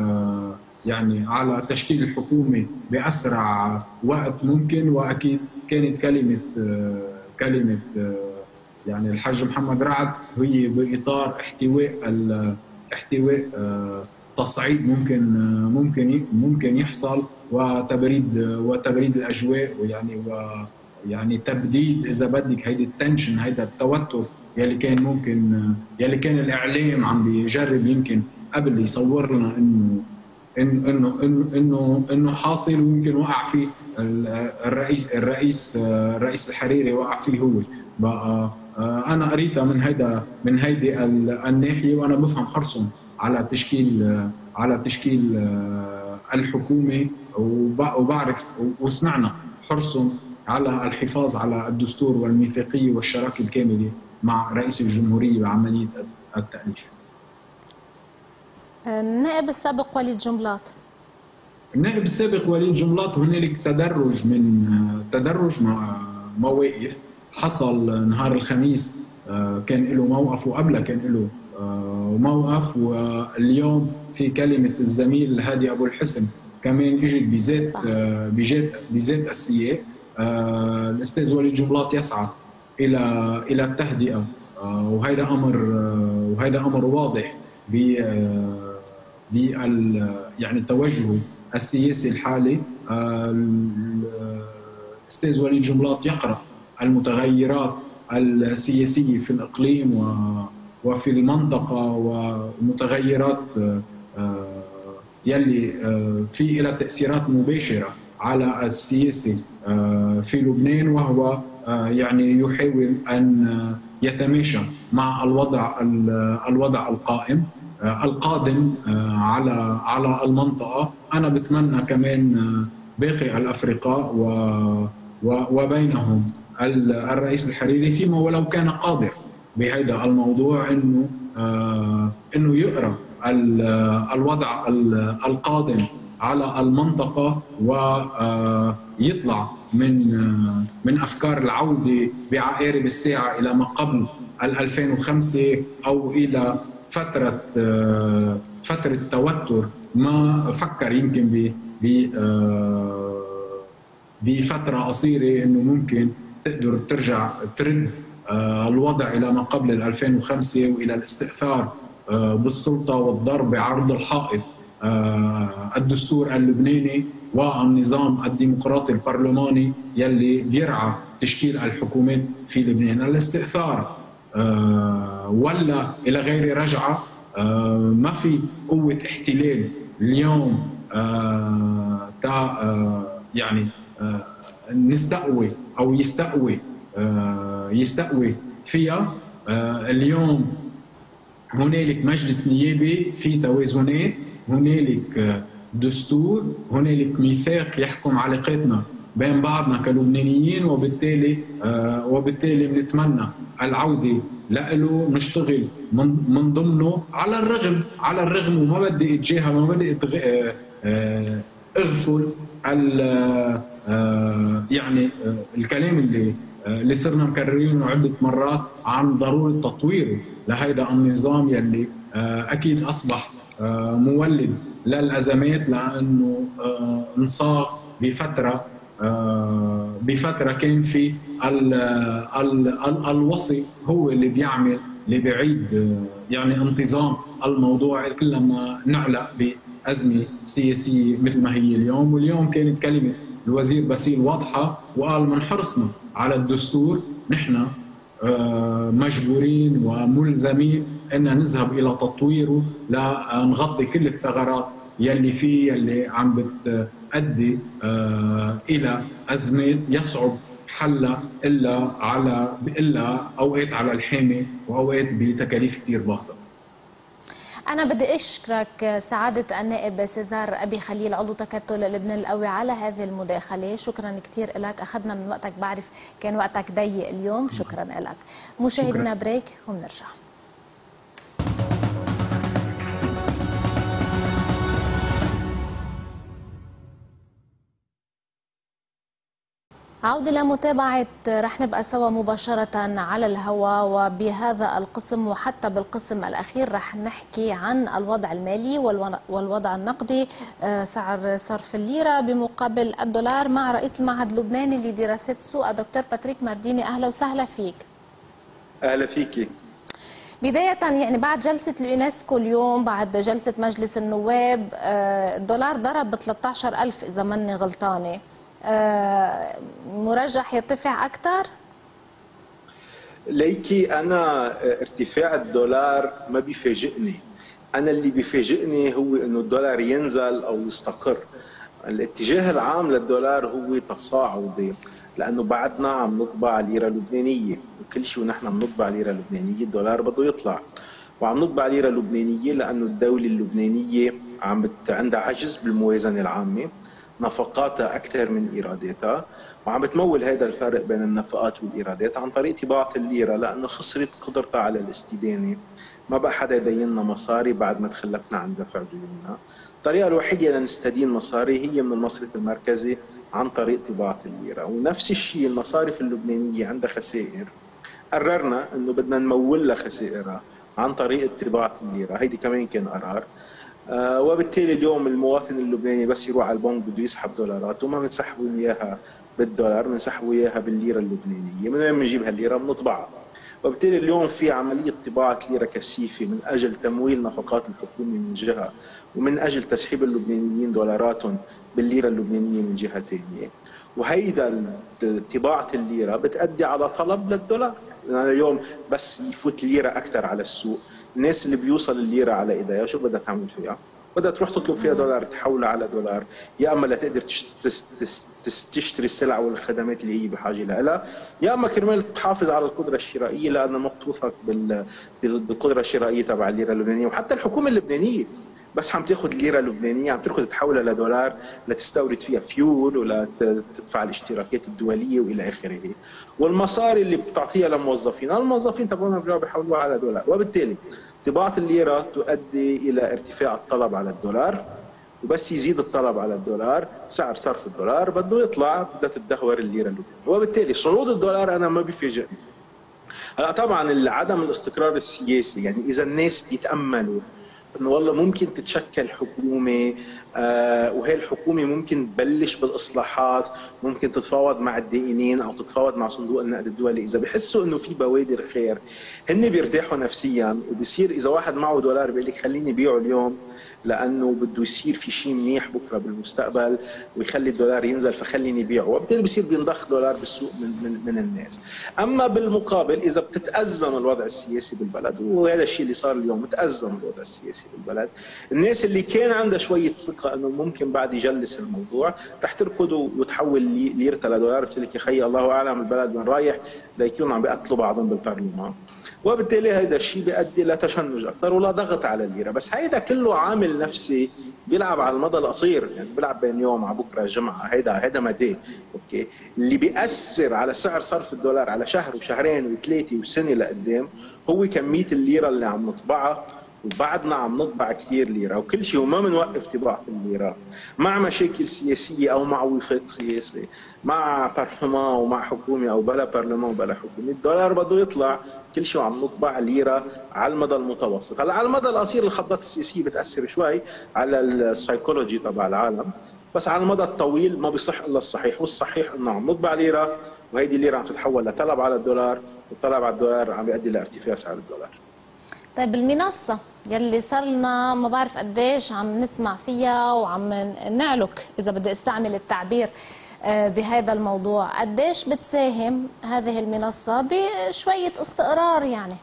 يعني على تشكيل الحكومه باسرع وقت ممكن. واكيد كانت كلمه كلمه يعني الحاج محمد رعد هي باطار احتواء احتواء تصعيد ممكن ممكن ممكن يحصل، وتبريد وتبريد الاجواء، ويعني ويعني تبديد اذا بدك هيدي التنشن، هيدا التوتر يلي كان ممكن يلي كان الاعلام عم بيجرب يمكن قبل يصور لنا انه انه انه انه انه حاصل، ويمكن وقع فيه الرئيس الرئيس الرئيس الحريري وقع فيه هو. بقى انا قريتها من هيدا من هيدي الناحيه، وانا بفهم حرصهم على تشكيل على تشكيل الحكومة، وبعرف وسمعنا حرصهم على الحفاظ على الدستور والميثاقية والشراكة الكاملة مع رئيس الجمهورية بعملية التأليف. النائب السابق وليد جنبلاط. النائب السابق وليد جنبلاط هنالك تدرج من تدرج مع مواقف حصل نهار الخميس، كان له موقف وقبله كان له موقف، واليوم في كلمة الزميل هادي أبو الحسن كمان اجت بذات بذات بذات السياق. الأستاذ وليد جنبلاط يسعى إلى إلى التهدئة، وهذا أمر وهذا أمر واضح ب بال يعني التوجه السياسي الحالي. الأستاذ وليد جنبلاط يقرأ المتغيرات السياسية في الإقليم وفي المنطقة، ومتغيرات يلي في لها تأثيرات مباشرة على السياسة في لبنان، وهو يعني يحاول أن يتماشى مع الوضع الوضع القائم القادم على على المنطقة. أنا بتمنى كمان باقي الأفرقاء وبينهم الرئيس الحريري فيما ولو كان قادر بهذا الموضوع انه انه يقرا الوضع القادم على المنطقه ويطلع من من افكار العوده بعقارب الساعه الى ما قبل ألفين وخمسة او الى فتره فتره توتر ما فكر يمكن ب بفتره قصيره انه ممكن تقدر ترجع ترد الوضع الى ما قبل ألفين وخمسة والى الاستئثار بالسلطه والضرب بعرض الحائط الدستور اللبناني والنظام الديمقراطي البرلماني يلي بيرعى تشكيل الحكومات في لبنان. الاستئثار ولا الى غير رجعه، ما في قوه احتلال اليوم تا يعني نستقوي او يستقوي يستقوي فيها. اليوم هنالك مجلس نيابي في توازنات، هنالك دستور، هنالك ميثاق يحكم علاقاتنا بين بعضنا كلبنانيين، وبالتالي وبالتالي بنتمنى العوده له، نشتغل من ضمنه على الرغم على الرغم وما بدي اتجاهل وما بدي اغفل يعني الكلام اللي اللي صرنا مكررينه عده مرات عن ضروره تطويره لهيدا النظام يلي اكيد اصبح مولد للازمات، لانه انصاغ بفتره بفتره كان في ال ال ال الوصي هو اللي بيعمل اللي بيعيد يعني انتظام الموضوع كلما نعلق بازمه سياسيه مثل ما هي اليوم. واليوم كانت كلمه الوزير باسيل واضحه وقال من حرصنا على الدستور نحن مجبورين وملزمين ان نذهب الى تطويره لنغطي كل الثغرات يلي فيه يلي عم بتؤدي الى ازمات يصعب حلها الا على الا اوقات على الحامي واوقات بتكاليف كثير باهظه. أنا بدي أشكرك سعادة النائب سيزار أبي خليل عضو تكتل لبنان القوي على هذه المداخلة، شكرا كثير لك، أخذنا من وقتك، بعرف كان وقتك ضيق اليوم، شكرا لك. مشاهدينا بريك وبنرجع. عودة لمتابعة، رح نبقى سوا مباشرة على الهواء، وبهذا القسم وحتى بالقسم الأخير رح نحكي عن الوضع المالي والوضع النقدي، سعر صرف الليرة بمقابل الدولار مع رئيس المعهد اللبناني لدراسات السوق دكتور باتريك مارديني. أهلا وسهلا فيك. أهلا فيكي. بداية يعني بعد جلسة اليونسكو اليوم، بعد جلسة مجلس النواب، الدولار ضرب ب ثلاثة عشر ألف إذا ماني غلطانة، مرجح يرتفع أكثر؟ ليكي أنا ارتفاع الدولار ما بيفاجئني، أنا اللي بيفاجئني هو إنه الدولار ينزل أو يستقر. الاتجاه العام للدولار هو تصاعدي، لأنه بعدنا عم نطبع ليرة لبنانية، وكل شيء ونحن عم نطبع ليرة لبنانية الدولار بده يطلع، وعم نطبع ليرة لبنانية لأنه الدولة اللبنانية عم بت... عندها عجز بالموازنه العامه، نفقاتها اكثر من ايراداتها، وعم بتمول هذا الفرق بين النفقات والايرادات عن طريق طباعه الليره، لانه خسرت قدرتها على الاستدانه. ما بقى حدا يديننا مصاري بعد ما تخلفنا عن دفع ديوننا. الطريقه الوحيده لنستدين مصاري هي من المصرف المركزي عن طريق طباعه الليره، ونفس الشيء المصارف اللبنانيه عندها خسائر، قررنا انه بدنا نمول لها خسائرها عن طريق طباعه الليره، هيدي كمان كان قرار. آه وبالتالي اليوم المواطن اللبناني بس يروح على البنك بده يسحب دولارات، وما بنسحبوا اياها بالدولار، بنسحبوا اياها بالليره اللبنانيه. من وين بنجيب هالليره؟ بنطبعها. وبالتالي اليوم في عمليه طباعه ليره كثيفه من اجل تمويل نفقات الحكومه من جهه، ومن اجل تسحيب اللبنانيين دولاراتهم بالليره اللبنانيه من جهه ثانيه. وهيدا طباعه الليره بتؤدي على طلب للدولار، يعني اليوم بس يفوت ليره اكثر على السوق، الناس اللي بيوصل الليره على ايديها شو بدها تعمل فيها؟ بدها تروح تطلب فيها دولار، تحولها على دولار، يا اما لتقدر تشتري السلع والخدمات اللي هي بحاجه لها، يا اما كرمال تحافظ على القدره الشرائيه، لانها مقطوفه بالقدره الشرائيه تبع الليره اللبنانيه. وحتى الحكومه اللبنانيه بس عم تاخذ ليره لبنانيه عم تركض تحولها لدولار لتستورد فيها فيول ولا تدفع الاشتراكات الدوليه والى اخره. والمصاري اللي بتعطيها للموظفين، الموظفين تبعهم بيرجعوا بيحولوها على دولار. وبالتالي طباعه الليره تؤدي الى ارتفاع الطلب على الدولار، وبس يزيد الطلب على الدولار سعر صرف الدولار بده يطلع، بدها تدهور الليره اللبنانيه. وبالتالي صعود الدولار انا ما بيفاجئني. هلا طبعا عدم الاستقرار السياسي، يعني اذا الناس بيتاملوا انه والله ممكن تتشكل حكومه آه وهي الحكومه ممكن تبلش بالاصلاحات، ممكن تتفاوض مع الدائنين او تتفاوض مع صندوق النقد الدولي، اذا بحسوا انه في بوادر خير هن بيرتاحوا نفسيا. وبصير اذا واحد معه دولار بيقول لك خليني بيعه اليوم لانه بده يصير في شيء منيح بكره بالمستقبل ويخلي الدولار ينزل فخليني بيعه، وبالتالي بصير بينضخ دولار بالسوق من من من الناس. اما بالمقابل اذا بتتازم الوضع السياسي بالبلد، وهذا الشيء اللي صار اليوم، متازم الوضع السياسي بالبلد، الناس اللي كان عندها شويه ثقه انه ممكن بعد يجلس الموضوع رح تركض وتحول ليرتها لدولار، بتقول لك يا خيي الله اعلم البلد وين رايح، ليكونوا عم بيقتلوا بعضهم بالبرلمان. وبالتالي هذا الشيء بيؤدي لتشنج اكثر ولا ضغط على الليره. بس هيدا كله عامل نفسي بيلعب على المدى القصير، يعني بيلعب بين يوم على بكره جمعه، هيدا هيدا مدى اوكي. اللي بيأثر على سعر صرف الدولار على شهر وشهرين وثلاثه وسنه لقدام هو كميه الليره اللي عم نطبعها، وبعدنا عم نطبع كثير ليره وكل شيء، وما بنوقف طباعه الليره مع مشاكل سياسيه او مع وفاق سياسي، مع برلمان ومع حكومه او بلا برلمان وبلا حكومه، الدولار بده يطلع كل شيء عم نطبع ليره على المدى المتوسط. هلا على المدى القصير الخطات السياسيه بتاثر شوي على السايكولوجي تبع العالم، بس على المدى الطويل ما بيصح الا الصحيح، والصحيح انه عم نطبع ليره وهيدي الليره عم تتحول لطلب على الدولار، والطلب على الدولار عم بيؤدي لارتفاع سعر الدولار. طيب المنصه يلي صار لنا ما بعرف قديش عم نسمع فيها وعم نعلك اذا بدي استعمل التعبير بهذا الموضوع، قديش بتساهم هذه المنصة بشوية استقرار؟ يعني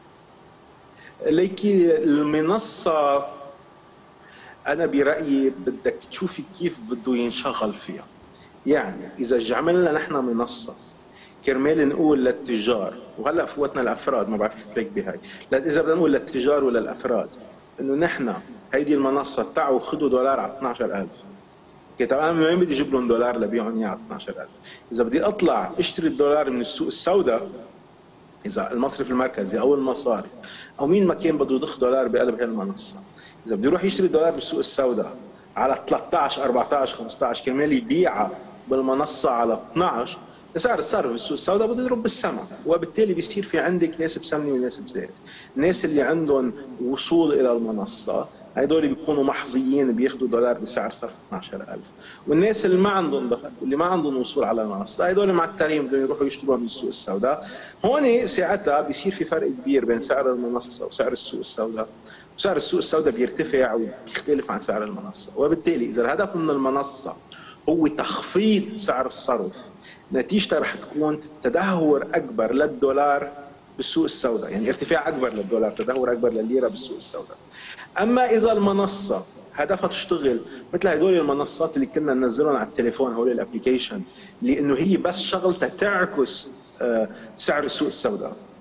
ليكي المنصة أنا برأيي بدك تشوفي كيف بده ينشغل فيها. يعني إذا عملنا نحن منصة كرمال نقول للتجار، وهلا فوتنا الأفراد ما بعرف فرق بهاي، إذا بدنا نقول للتجار ولا الأفراد إنه نحن هيدي المنصة تعوا خذوا دولار على اثنعش ألف، طيب انا من وين بدي اجيب لهم دولار لبيعهم اياه على اثنعش ألف؟ اذا بدي اطلع اشتري الدولار من السوق السوداء، اذا المصرف المركزي او المصارف او مين ما كان بده يضخ دولار بقلب هالمنصه، اذا بده يروح يشتري دولار بالسوق السوداء على ثلاثطعش أربعطعش خمسطعش كرمال يبيعها بالمنصه على اثنعش، سعر الصرف بالسوق السوداء بده يضرب بالسما، وبالتالي بيصير في عندك ناس بسمنه وناس بزيت. الناس اللي عندهم وصول الى المنصه هدول بيكونوا محظيين بياخذوا دولار بسعر صرف اثنعش ألف، والناس اللي ما عندهم دخل واللي ما عندهم وصول على المنصه هدول معترين بدهم يروحوا يشتروها من السوق السوداء. هون ساعتها بيصير في فرق كبير بين سعر المنصه وسعر السوق السوداء، وسعر السوق السوداء بيرتفع وبيختلف عن سعر المنصه. وبالتالي اذا الهدف من المنصه هو تخفيض سعر الصرف، نتيجتها رح تكون تدهور اكبر للدولار بالسوق السوداء، يعني ارتفاع اكبر للدولار، تدهور اكبر للليره بالسوق السوداء. اما اذا المنصه هدفها تشتغل مثل هدول المنصات اللي كنا ننزلهم على التليفون، هول الابلكيشن، لانه هي بس شغلتها تعكس سعر السوق السوداء،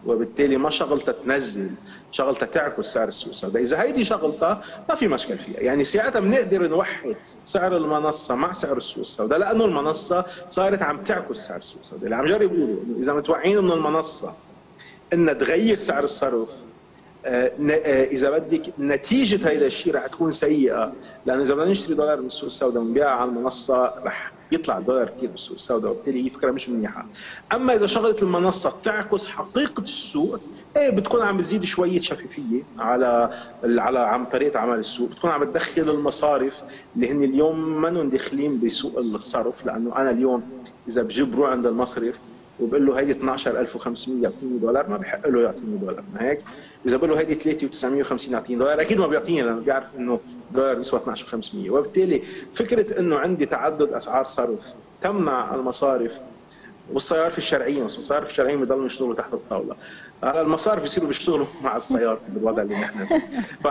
وبالتالي ما شغلتها تنزل، شغلتها تعكس سعر السوق السوداء. اذا هيدي شغلتها ما في مشكل فيها، يعني ساعتها بنقدر نوحد سعر المنصه مع سعر السوق السوداء، لانه المنصه صارت عم تعكس سعر السوق السوداء. اللي عم جرب يقولوا انه اذا متوقعين من المنصه انها تغير سعر الصرف، اذا بدك نتيجه هذا الشيء رح تكون سيئه، لانه اذا بدنا نشتري دولار من السوق السوداء ونبيعها على المنصه رح يطلع الدولار كثير بالسوق السوداء، وبالتالي هي فكره مش منيحه. اما اذا شغلت المنصه تعكس حقيقه السوق، ايه بتكون عم بتزيد شويه شفافيه على على عن طريقه عمل السوق، بتكون عم بتدخل المصارف اللي هن اليوم منهم داخلين بسوق الصرف، لانه انا اليوم اذا بجيب بروح عند المصرف وبقول له هيدي اثنعش ألف وخمسمية يعطيني دولار، ما بحق له يعطيني دولار، ما هيك؟ اذا بقول له هيدي ثلاثة آلاف وتسعمية وخمسين يعطيني دولار، اكيد ما بيعطيني لانه بيعرف انه دولار يسوى اثنعش ألف وخمسمية. وبالتالي فكره انه عندي تعدد اسعار صرف تمنع المصارف والصيارف الشرعيين، والصيارف الشرعيين بيضلوا يشتغلوا تحت الطاوله، على المصارف يصيروا بيشتغلوا مع الصيارف بالوضع اللي نحن فيه. ف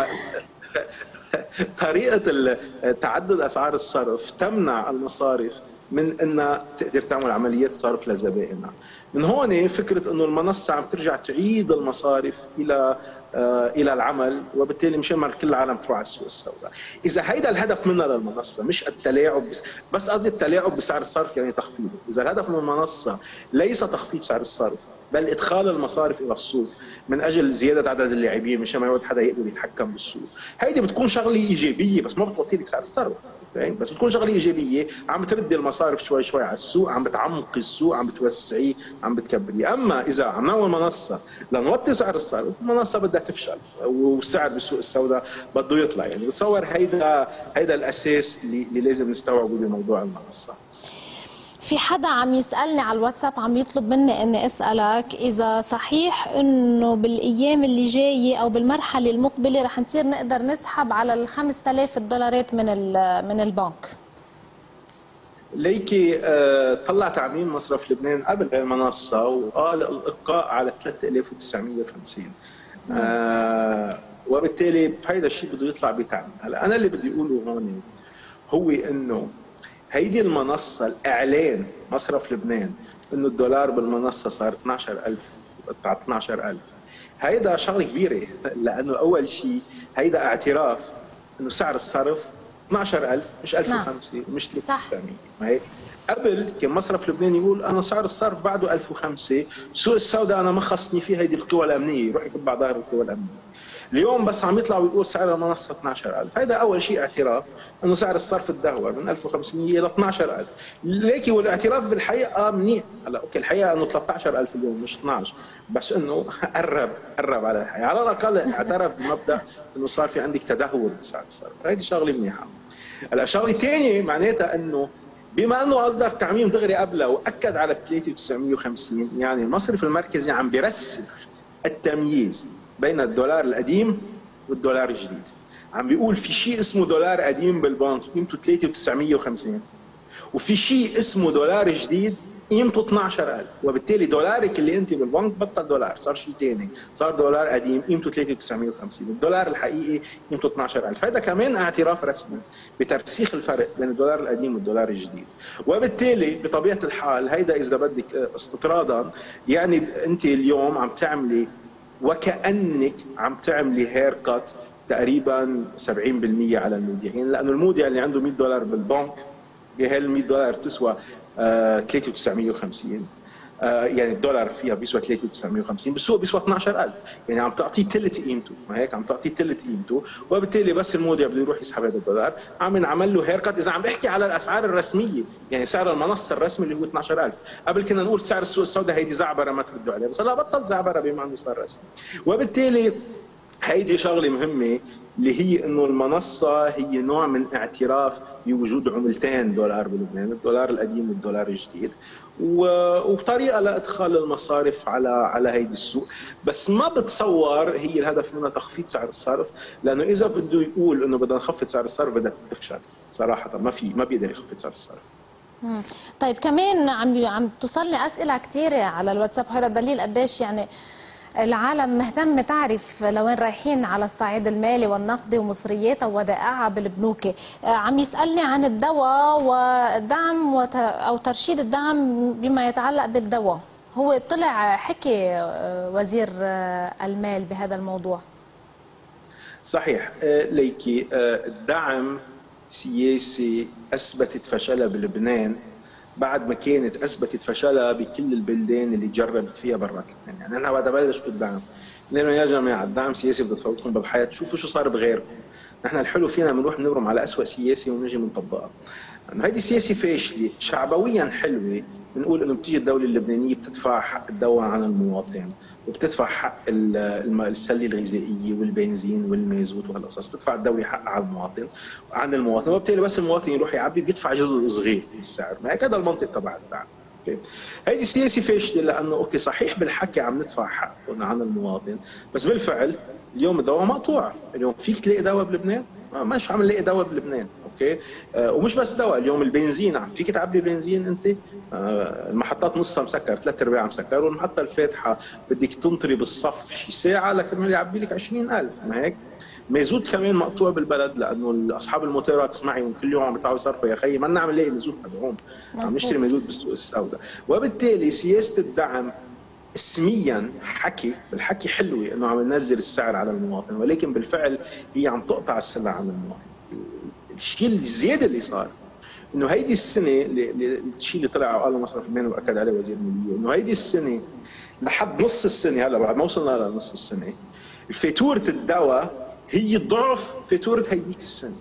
طريقه تعدد اسعار الصرف تمنع المصارف من انها تقدر تعمل عمليات صرف لزبائنها. من هون فكره انه المنصه عم ترجع تعيد المصارف الى آه الى العمل، وبالتالي مشان ما كل العالم تروح على السوق السوداء. اذا هيدا الهدف منها للمنصه، مش التلاعب بس, بس قصدي التلاعب بسعر الصرف يعني تخفيضه، اذا الهدف من المنصه ليس تخفيض سعر الصرف بل ادخال المصارف الى السوق من اجل زياده عدد اللاعبين مشان ما يقعد حدا يقدر يتحكم بالسوق، هيدي بتكون شغله ايجابيه بس ما بتوطي لك سعر الصرف، بس بتكون شغله ايجابيه عم بتردي المصارف شوي شوي على السوق، عم بتعمقي السوق، عم بتوسعيه، عم بتكبريه. اما اذا عم نعمل منصه لنوطي سعر الصرف، المنصه بدها تفشل والسعر بالسوق السوداء بده يطلع. يعني بتصور هيدا هيدا الاساس اللي, اللي لازم نستوعبه بموضوع المنصه. في حدا عم يسألني على الواتساب عم يطلب مني اني اسألك اذا صحيح انه بالايام اللي جايه او بالمرحله المقبله رح نصير نقدر نسحب على ال خمسة آلاف دولارات من من البنك. ليكي طلع تعميم مصرف لبنان قبل المنصه وقال الابقاء على ثلاثة آلاف وتسعمية وخمسين، آه وبالتالي هيدا الشيء بده يطلع بتعميم. هلا انا اللي بدي اقوله هون هو انه هيدي المنصة الإعلان مصرف لبنان إنه الدولار بالمنصة صار اثنعش ألف اثنعش ألف، هيدا شغلة كبيرة، لأنه أول شيء هيدا اعتراف إنه سعر الصرف اثنعش ألف مش ألف وخمسة مش ثلاثة آلاف. ما هيك؟ قبل كان مصرف لبنان يقول أنا سعر الصرف بعده ألف وخمسة، السوق السوداء أنا ما خصني فيه هيدي القوى الأمنية، يروح يكب على ظهر القوى الأمنية. اليوم بس عم يطلع ويقول سعر المنصه اثنعش ألف، هذا اول شيء اعتراف انه سعر الصرف تدهور من ألف وخمسمية الى اثنعش ألف. ليكي والاعتراف بالحقيقه منيح، هلا اوكي الحقيقه انه ثلاثة عشر ألف اليوم مش اثنعش، بس انه قرب قرب على الحقيقه، على الاقل اعترف بمبدا انه صار في عندك تدهور بسعر الصرف، هذه شغله منيحه. هلا شغله ثانيه معناتها انه بما انه اصدر تعميم دغري قبله واكد على ثلاثة آلاف وتسعمية وخمسين، يعني المصرف المركزي عم بيرسخ التمييز بين الدولار القديم والدولار الجديد. عم بيقول في شيء اسمه دولار قديم بالبنك قيمته ثلاثة آلاف وتسعمية وخمسين، وفي شيء اسمه دولار جديد قيمته اثنعش ألف، وبالتالي دولارك اللي انت بالبنك بطل دولار، صار شيء ثاني، صار دولار قديم قيمته ثلاثة آلاف وتسعمية وخمسين، الدولار الحقيقي قيمته اثنعش ألف. هذا كمان اعتراف رسمي بترسيخ الفرق بين الدولار القديم والدولار الجديد. وبالتالي بطبيعه الحال هيدا اذا بدك استطرادا، يعني انت اليوم عم تعملي وكأنك عم تعملي هير كات تقريبا سبعين بالمية على المودعين، لانه المودع اللي عنده مية دولار بالبنك هي ال مية دولار تسوى آه ثلاثة آلاف وتسعمية وخمسين، آه يعني الدولار فيها بيسوى ثلاثة آلاف وتسعمية وخمسين، بالسوق بيسوى اثنعش ألف، يعني عم تعطيه ثلث قيمته، ما هيك عم تعطيه ثلث قيمته، وبالتالي بس المودع بده يروح يسحب هذا الدولار عم ينعمل له هير كات. اذا عم بحكي على الاسعار الرسميه، يعني سعر المنصه الرسمي اللي هو اثنعش ألف، قبل كنا نقول سعر السوق السوداء هيدي زعبره ما تردوا عليها، بس هلا بطل زعبره بما انه صار رسمي. وبالتالي هيدي شغله مهمه اللي هي انه المنصه هي نوع من اعتراف بوجود عملتين دولار بلبنان، الدولار القديم والدولار الجديد، وبطريقه لادخال المصارف على على هيدي السوق، بس ما بتصور هي الهدف منها تخفيض سعر الصرف، لانه اذا بده يقول انه بدنا نخفض سعر الصرف بدها تفشل صراحه، ما في ما بيقدر يخفض سعر الصرف. مم. طيب كمان عم عم توصلني اسئله كثيره على الواتساب، هذا دليل قديش يعني العالم مهتم تعرف لوين رايحين على الصعيد المالي والنقدي ومصرياتها وودائعها بالبنوك. عم يسألني عن الدواء ودعم وت... أو ترشيد الدعم بما يتعلق بالدواء. هو طلع حكي وزير المال بهذا الموضوع. صحيح. ليكي الدعم سياسي اثبتت فشلها بلبنان بعد ما كانت اثبتت فشلها بكل البلدان اللي جربت فيها برات لبنان. يعني انا وقت بلشت الدعم قلنا يا جماعه الدعم سياسي بدها تفوتكم بالحياه، شوفوا شو صار بغيركم. نحن الحلو فينا بنروح بنبرم على اسوء سياسي ونجي بنطبقها. انه هيدي سياسه فاشله شعبويا حلوه، بنقول انه بتيجي الدوله اللبنانيه بتدفع حق الدواء عن المواطن، وبتدفع حق السله الغذائيه والبنزين والمازوت وهالقصص، بتدفع الدوله حق على المواطن عن المواطن، وبالتالي بس المواطن يروح يعبي بيدفع جزء صغير في السعر، ما هيك هذا المنطق تبع الدعم. هيدي سياسه فاشله لانه اوكي صحيح بالحكي عم ندفع حق عن المواطن، بس بالفعل اليوم الدواء مقطوع، اليوم فيك تلاقي دواء بلبنان؟ مش عم نلاقي دواء بلبنان، اوكي؟ آه ومش بس دواء، اليوم البنزين عم فيك تعبي بنزين انت؟ آه المحطات نصها مسكر، ثلاث ارباعها مسكر، والمحطه الفاتحه بدك تنطري بالصف شي ساعه لكرمال يعبي لك عشرين ألف، ما هيك؟ مازوت كمان مقطوع بالبلد لانه اصحاب الموتورات اسمعي كل يوم عم بيطلعوا يصرفوا يا خيي ما عم نلاقي مازوت مدعوم، عم نشتري مازوت بالسوق السوداء، وبالتالي سياسه الدعم اسميا حكي بالحكي حلوه انه عم ننزل السعر على المواطن، ولكن بالفعل هي عم تقطع السلع عن المواطن. الشيء الزياده اللي صار انه هيدي السنه الشيء اللي طلع وقاله مصرف لبنان واكد عليه وزير الماليه انه هيدي السنه لحد نص السنه، هلا بعد ما وصلنا لنص السنه فاتوره الدواء هي ضعف فاتوره هيديك السنه.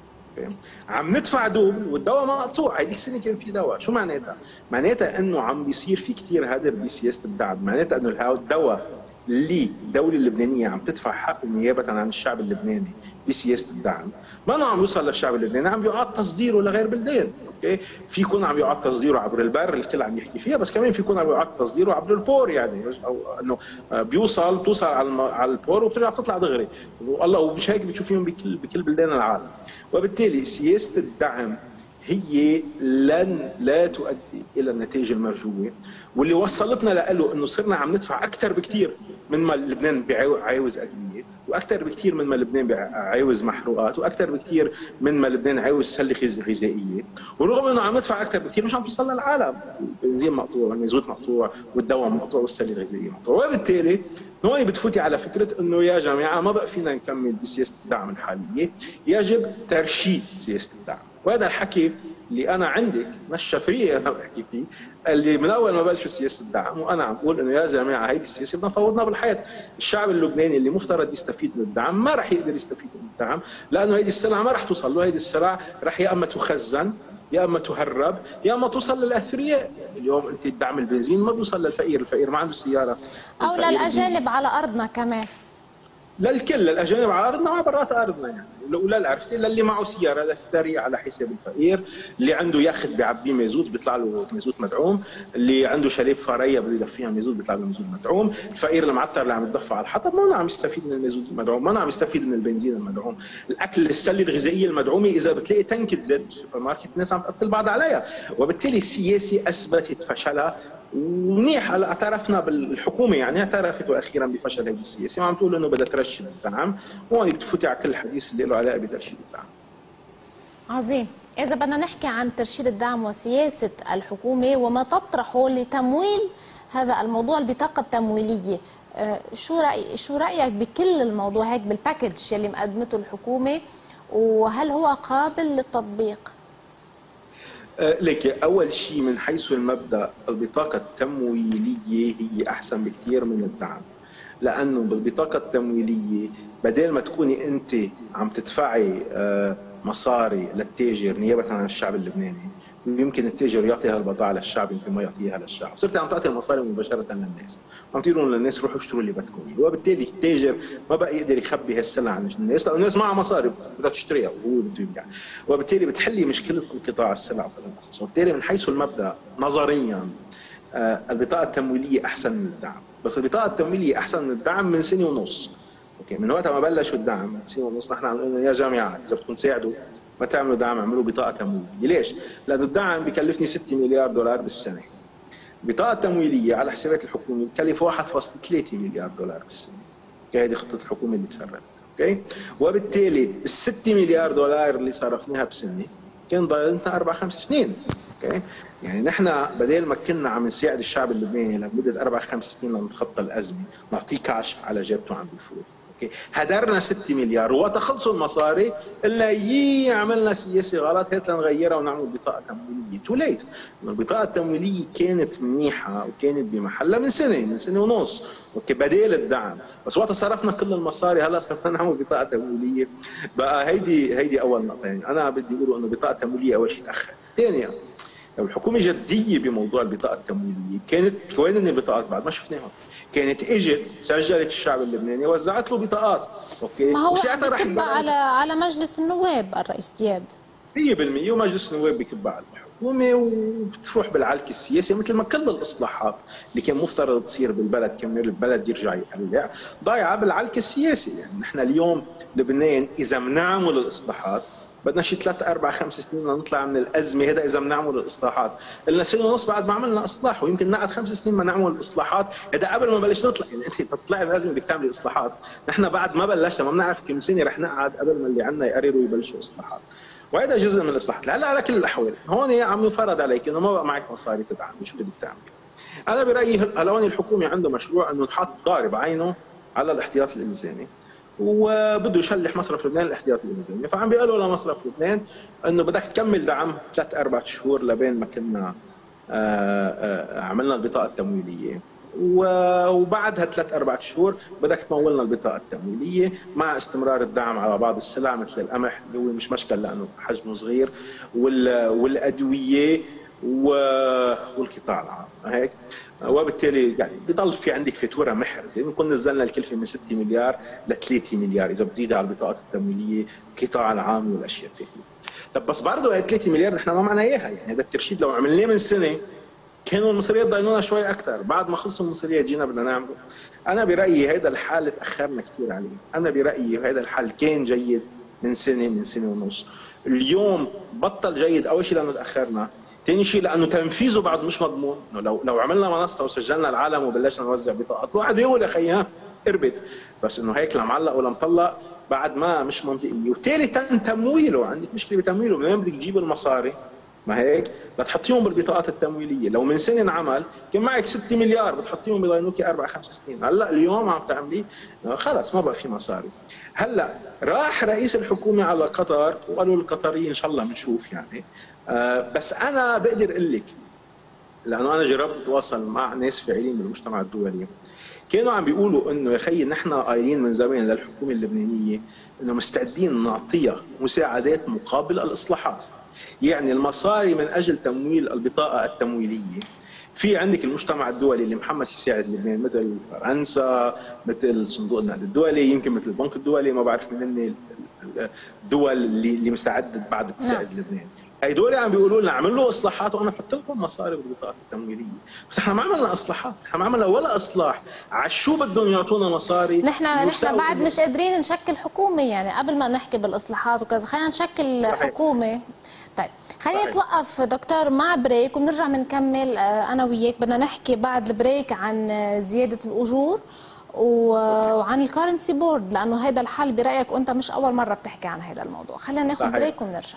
عم ندفع دوب والدواء مقطوع، هيديك السنه كان في دواء، شو معناتها؟ معناتها انه عم بيصير في كثير هدر بسياسه الدعم، معناتها انه الدواء اللي الدوله اللبنانيه عم تدفع حقه نيابه عن الشعب اللبناني بسياسه الدعم، ما عم يوصل للشعب اللبناني، عم بيعاد تصديره لغير بلدان، اوكي؟ في يكون عم يعاد تصديره عبر البر الكل عم يحكي فيها، بس كمان في يكون عم يعاد تصديره عبر البور، يعني او انه بيوصل توصل على على البور وبترجع تطلع دغري، والله ومش هيك بتشوفيهم بكل بكل بلدان العالم. وبالتالي سياسه الدعم هي لن لا تؤدي الى النتائج المرجوه، واللي وصلتنا له انه صرنا عم ندفع اكثر بكثير من ما لبنان عاوز ادويه، واكثر بكثير من ما لبنان عاوز محروقات، واكثر بكثير من ما لبنان عاوز سله غذائيه، ورغم انه عم ندفع اكثر بكثير مش عم توصل للعالم، البنزين مقطوع، والمازوت مقطوع، والدواء مقطوع، والسله الغذائيه مقطوع، وبالتالي هون بتفوتي على فكره انه يا جماعه ما بقى فينا نكمل بسياسه الدعم الحاليه، يجب ترشيد سياسه الدعم. وهذا الحكي اللي انا عندك مش شفريه انا بحكي فيه، اللي من اول ما بلشوا سياسه الدعم وانا عم بقول انه يا جماعه هيدي السياسه بدنا نفوضنا بالحياه، الشعب اللبناني اللي مفترض يستفيد من الدعم ما راح يقدر يستفيد من الدعم، لانه هيدي السلعه ما راح توصل له، هيدي السلعه راح يا اما تخزن يا اما تهرب يا اما توصل للاثرياء. اليوم انت الدعم البنزين ما بيوصل للفقير، الفقير ما عنده سياره، او للاجانب على ارضنا كمان، للكل، للاجانب على ارضنا وعلى برات ارضنا، يعني ولا عرفتي للي معه سياره، للثري على حساب الفقير، اللي عنده يخت بيعبيه مازوت بيطلع له مازوت مدعوم، اللي عنده شاليه فاريه بده يدفيها مازوت بيطلع له مازوت مدعوم، الفقير المعتر اللي عم يتدفى على الحطب ما عم يستفيد من المازوت المدعوم، ما عم يستفيد من البنزين المدعوم، الاكل السله الغذائيه المدعومه اذا بتلاقي تنكه زيت بالسوبر ماركت الناس عم تقتل بعض عليها، وبالتالي السياسه اثبتت فشلها، ومنيح هلا اعترفنا بالحكومه، يعني اعترفت واخيرا بفشل هذه السياسه، وعم تقول انه بدها ترشد الدعم، وهون بتفوتي على كل الحديث اللي له علاقه بترشيد الدعم. عظيم. اذا بدنا نحكي عن ترشيد الدعم وسياسه الحكومه وما تطرحه لتمويل هذا الموضوع، البطاقه التمويليه، شو راي شو رايك بكل الموضوع هيك بالباكج اللي مقدمته الحكومه، وهل هو قابل للتطبيق؟ ليك اول شيء من حيث المبدا البطاقه التمويليه هي احسن بكثير من الدعم، لانه بالبطاقه التمويليه بدل ما تكوني انت عم تدفعي مصاري للتاجر نيابه عن الشعب اللبناني، ويمكن التاجر يعطي هالبضاعه للشعب يمكن ما يعطيها للشعب، صرتي عم تعطي المصاري مباشره للناس، عم تقولوا للناس روحوا اشتروا اللي بدكم، وبالتالي التاجر ما بقى يقدر يخبي هالسلعه عن الناس، لانه الناس معها مصاري بدها تشتريها وهو بده يبيع، وبالتالي بتحلي مشكله انقطاع السلع بالقصص، وبالتالي من حيث المبدا نظريا البطاقه التمويليه احسن من الدعم، بس البطاقه التمويليه احسن من الدعم من سنه ونص. اوكي، من وقت ما بلشوا الدعم سنه ونص نحن عم نقول يا جماعه اذا بدكم تساعدوا ما تعملوا دعم، اعملوا بطاقه تمويليه، ليش؟ لانه الدعم بكلفني ستة مليار دولار بالسنه. البطاقه التمويليه على حسابات الحكومه بتكلف واحد فاصلة ثلاثة مليار دولار بالسنه. اوكي، هذه خطه الحكومه اللي تسربت، اوكي؟ وبالتالي ال ستة مليار دولار اللي صرفناها بسنه كان ضايل لنا اربع خمس سنين. اوكي؟ يعني نحن بدل ما كنا عم نساعد الشعب اللبناني لمده اربع خمس سنين لنتخطى الازمه، نعطيه كاش على جيبته عم بيفوت. اوكي؟ هدرنا ستة مليار، وقت خلصوا المصاري قلنا يي عملنا سياسه غلط، هات لنغيرها ونعمل بطاقه تمويليه، تو ليت. البطاقه التمويليه كانت منيحه وكانت بمحلها من سنه، من سنه ونص، اوكي، بديل الدعم، بس وقت صرفنا كل المصاري هلا صرنا نعمل بطاقه تمويليه. بقى هيدي هيدي اول نقطه. يعني انا بدي اقول انه البطاقه التمويليه اول شيء تاخر. ثانيا، لو الحكومه جديه بموضوع البطاقه التمويليه، كانت وين البطاقات بعد ما شفناهم؟ كانت اجت سجلت الشعب اللبناني وزعت له بطاقات، اوكي؟ ما هو بكب على على مجلس النواب الرئيس دياب مية بالمية، ومجلس النواب بكب على الحكومه وبتروح بالعلك السياسي، مثل ما كل الاصلاحات اللي كان مفترض تصير بالبلد كرمال البلد يرجع يقلع ضايعه بالعلك السياسي. يعني نحن اليوم لبنان اذا بنعمل الاصلاحات بدنا شي ثلاث اربع خمس سنين لنطلع من الازمه، هذا اذا بنعمل الاصلاحات، قلنا سنه ونص بعد ما عملنا اصلاح، ويمكن نقعد خمس سنين ما نعمل الاصلاحات، هذا قبل ما نبلش نطلع. يعني انت تطلعي من الازمه بدك تعملي اصلاحات، نحن بعد ما بلشنا ما بنعرف كم سنه رح نقعد قبل ما اللي عندنا يقرروا يبلشوا اصلاحات. وهذا جزء من الاصلاحات. هلا على كل الاحوال هون عم يفرض عليك انه ما بقى معك مصاري تدعم، شو بدك تعمل؟ انا برايي هلا هون الحكومه عنده مشروع انه نحط ضارب عينه على الاحتياط الالزامي، وبده يشلح مصرف لبنان الاحتياطي الالزامي، فعم بيقولوا لمصرف لبنان انه بدك تكمل دعم ثلاث اربع شهور لبين ما كنا عملنا البطاقه التمويليه، وبعدها ثلاث اربع شهور بدك تمولنا البطاقه التمويليه مع استمرار الدعم على بعض السلع مثل القمح اللي هو مش مشكل لانه حجمه صغير، والادويه والقطاع العام هيك. وبالتالي يعني بضل في عندك فاتوره محرزه، بنكون نزلنا الكلفه من ستة مليار ل ثلاثة مليار اذا بتزيدها على البطاقات التمويليه، القطاع العام والاشياء الثانيه. طب بس برضه ثلاثة مليار نحن ما معنا اياها، يعني هذا الترشيد لو عملناه من سنه كانوا المصريات ضاينونا شوي اكثر، بعد ما خلصوا المصريات جينا بدنا نعمله. انا برايي هذا الحال تاخرنا كثير عليه، انا برايي هذا الحال كان جيد من سنه من سنه ونص، اليوم بطل جيد. اول شيء لانه تاخرنا، ثاني شيء لانه تنفيذه بعد مش مضمون. انه لو لو عملنا منصه وسجلنا العالم وبلشنا نوزع بطاقات، واحد بيقول يا خيي ها اربط، بس انه هيك لمعلق ولا مطلق بعد ما مش منطقيه. وثالثا تمويله، عندك مشكله بتمويله، من وين بدك تجيب المصاري؟ ما هيك بتحطيهم بالبطاقات التمويليه، لو من سنه انعمل كان معك ستة مليار بتحطيهم بضاينوكي اربع خمس سنين، هلا اليوم عم تعملي خلص ما بقى في مصاري. هلا راح رئيس الحكومه على قطر وقالوا القطريين ان شاء الله بنشوف يعني، آه بس انا بقدر اقول لك لانه انا جربت اتواصل مع ناس فاعلين بالمجتمع الدولي، كانوا عم بيقولوا انه يا خيي نحن قايلين من زمان للحكومه اللبنانيه انه مستعدين نعطيها مساعدات مقابل الاصلاحات. يعني المصاري من اجل تمويل البطاقه التمويليه، في عندك المجتمع الدولي اللي محمس يساعد لبنان مثل فرنسا، مثل صندوق النقد الدولي، يمكن مثل البنك الدولي، ما بعرف من الدول اللي اللي مستعده بعد تساعد نعم. لبنان. هدول عم بيقولوا لنا اعملوا اصلاحات وانا بحط لكم مصاري بالبطاقات التمويليه، بس احنا ما عملنا اصلاحات، احنا ما عملنا ولا اصلاح، على شو بدهم يعطونا مصاري؟ نحن نحن بعد مش قادرين نشكل حكومه، يعني قبل ما نحكي بالاصلاحات وكذا خلينا نشكل صحيح. حكومه. طيب خلينا نتوقف دكتور مع بريك ونرجع بنكمل انا وياك. بدنا نحكي بعد البريك عن زياده الاجور وعن الكارنسي بورد، لانه هذا الحل برايك وانت مش اول مره بتحكي عن هذا الموضوع. خلينا ناخذ بريك ونرجع.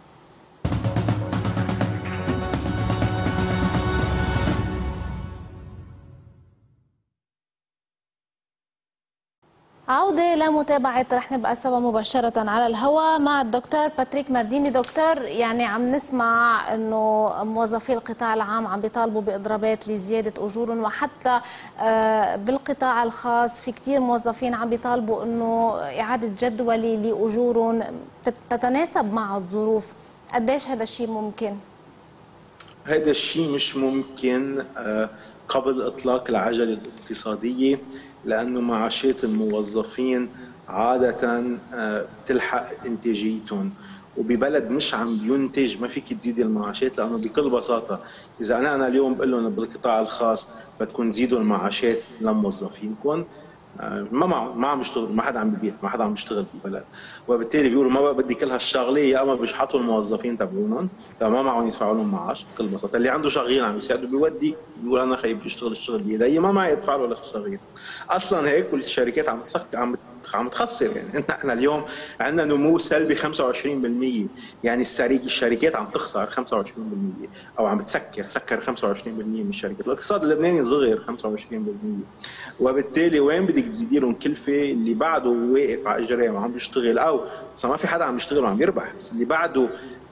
عودة لمتابعة، رح نبقى سوا مباشرة على الهواء مع الدكتور باتريك مارديني. دكتور، يعني عم نسمع انه موظفي القطاع العام عم بيطالبوا باضرابات لزيادة اجورهم، وحتى بالقطاع الخاص في كثير موظفين عم بيطالبوا انه اعادة جدولة لاجورهم تتناسب مع الظروف. قديش هذا الشيء ممكن؟ هذا الشيء مش ممكن قبل اطلاق العجلة الاقتصادية، لأنه معاشات الموظفين عادة بتلحق إنتاجيتهم، وببلد مش عم بينتج ما فيك تزيد المعاشات، لأنه بكل بساطة إذا أنا أنا اليوم بقول لهم بالقطاع الخاص بدكم تزيدوا المعاشات لموظفينكم، ما ما عم بيشتغل، ما حدا عم ببيع، ما حدا عم بيشتغل بالبلد، وبالتالي بيقولوا ما بقى بدي كل هالشغله، يا اما بيشحطوا الموظفين تبعونهم لو ما معهم يدفعوا لهم معاش بكل بساطه، اللي عنده شغيل عم يساعده بيودي بيقول انا خيي بدي اشتغل الشغل بيدي، ما معي ادفع له للشغيل. اصلا هيك والشركات عم تسك عم عم تخسر. يعني احنا اليوم عندنا نمو سلبي خمسة وعشرين بالمئة، يعني الشركات عم تخسر خمسة وعشرين بالمئة او عم تسكر سكر خمسة وعشرين بالمئة من الشركات. الاقتصاد اللبناني صغير خمسة وعشرين بالمئة، وبالتالي وين بدك تزيدي لهم كلفه؟ اللي بعده واقف على اجريه وعم بيشتغل، او ما في حدا عم يشتغل وعم يربح، بس اللي بعده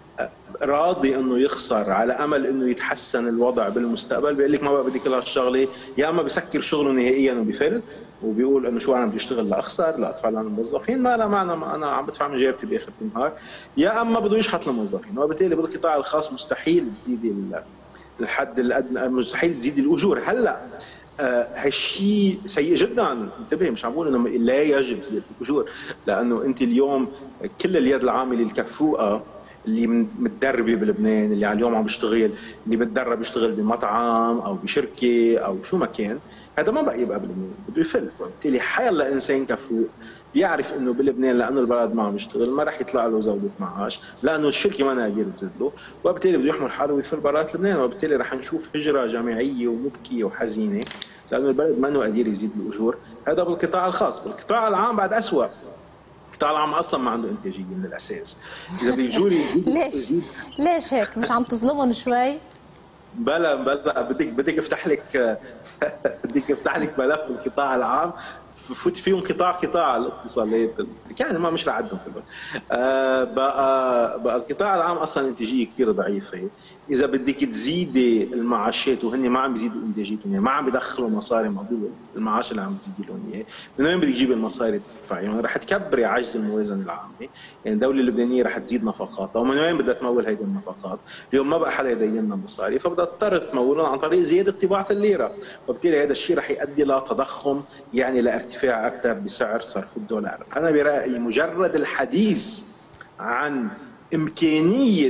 راضي انه يخسر على امل انه يتحسن الوضع بالمستقبل، بيقول لك ما بقى بدي كل هالشغله، يا اما بسكر شغله نهائيا وبيفل وبيقول انه شو انا بدي اشتغل لاخسر لا ادفع للموظفين، ما لا معنى ما انا عم بدفع من جيبتي باخر النهار، يا اما بده يشحت للموظفين. وبالتالي بالقطاع الخاص مستحيل تزيدي الحد الادنى، مستحيل تزيدي الاجور. هلا آه هالشيء سيء جدا، انتبهي، مش عم بقول انه لا يجب زياده الاجور، لانه انت اليوم كل اليد العامله الكفؤه اللي متدربه بلبنان، اللي على اليوم عم بيشتغل، اللي متدرب يشتغل بمطعم او بشركه او شو ما كان، هذا ما بقى يبقى بلبنان، بده يفل. وبالتالي حيلا انسان كفؤ بيعرف انه بلبنان لانه البلد ما عم يشتغل ما راح يطلع له زودة معاش، لانه الشركه ما قادره تزيد له، وبالتالي بده يحمل حاله ويفل برات لبنان، وبالتالي راح نشوف هجره جماعيه ومبكيه وحزينه، لانه البلد ما قادر يزيد الاجور. هذا بالقطاع الخاص. بالقطاع العام بعد اسوء، القطاع العام اصلا ما عنده انتاجيه من الاساس. اذا بيجوا لي ليش ليش هيك؟ مش عم تظلمهم شوي؟ بلا بلا بدك بدك افتح لك بدك افتح لك ملف القطاع العام، فوت فيهم قطاع قطاع الاتصالات، يعني ما مش رعدهم كلهم. آه بقى بقى القطاع العام اصلا انتاجيه كثير ضعيفه. اذا بدك تزيدي المعاشات وهن ما عم بيزيدوا انتاجيتهم، يعني ما عم بيدخلوا مصاري مقبول المعاش اللي عم بتزيدي لهم اياه، من وين بدك تجيبي المصاري تدفعي؟ يعني رح تكبري عجز الموازنه العامه، يعني الدوله اللبنانيه رح تزيد نفقاتها، ومن وين بدها تمول هيدي النفقات؟ اليوم ما بقى حدا يدين لنا مصاري، فبدها تضطر تمولهم عن طريق زياده طباعه الليره، وبالتالي هذا الشيء رح يؤدي لتضخم، يعني لارتفاع اكثر بسعر صرف الدولار. انا برايي مجرد الحديث عن امكانيه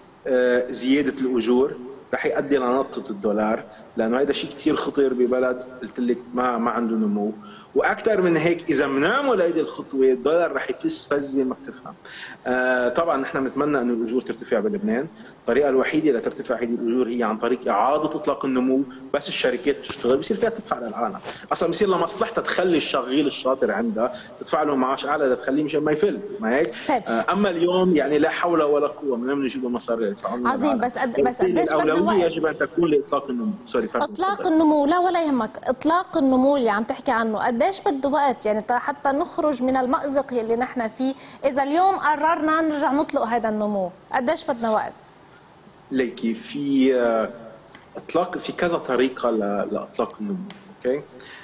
زياده الاجور رح يؤدي لنطة الدولار، لانه هذا شيء كثير خطير ببلد قلت لك ما ما عنده نمو. واكثر من هيك اذا بنعمل هيدي الخطوه الدولار رح يفز فزه ما بتفهم. آه طبعا نحن بنتمنى انه الاجور ترتفع بلبنان، الطريقه الوحيده لترتفع هذه الاجور هي عن طريق اعاده اطلاق النمو، بس الشركات تشتغل بصير فيها تدفع للعالم، اصلا بصير لمصلحتها تخلي الشغيل الشاطر عندها تدفع له معاش اعلى لتخليه مشان ما يفل، ما هيك؟ طيب. آه اما اليوم يعني لا حول ولا قوه، من وين نجيب المصاري يدفعوا؟ عظيم، بس قد بس قديش بدنا وقت؟ يجب ان تكون لاطلاق النمو. سوري اطلاق النمو لا ولا يهمك، اطلاق النمو اللي عم تحكي عنه قديش بده وقت يعني حتى نخرج من المأزق اللي نحن فيه؟ اذا اليوم قررنا نرجع نطلق هذا النمو قديش بدنا وقت؟ ليكي في اطلاق في كذا طريقه لاطلاق النمو، اوكي؟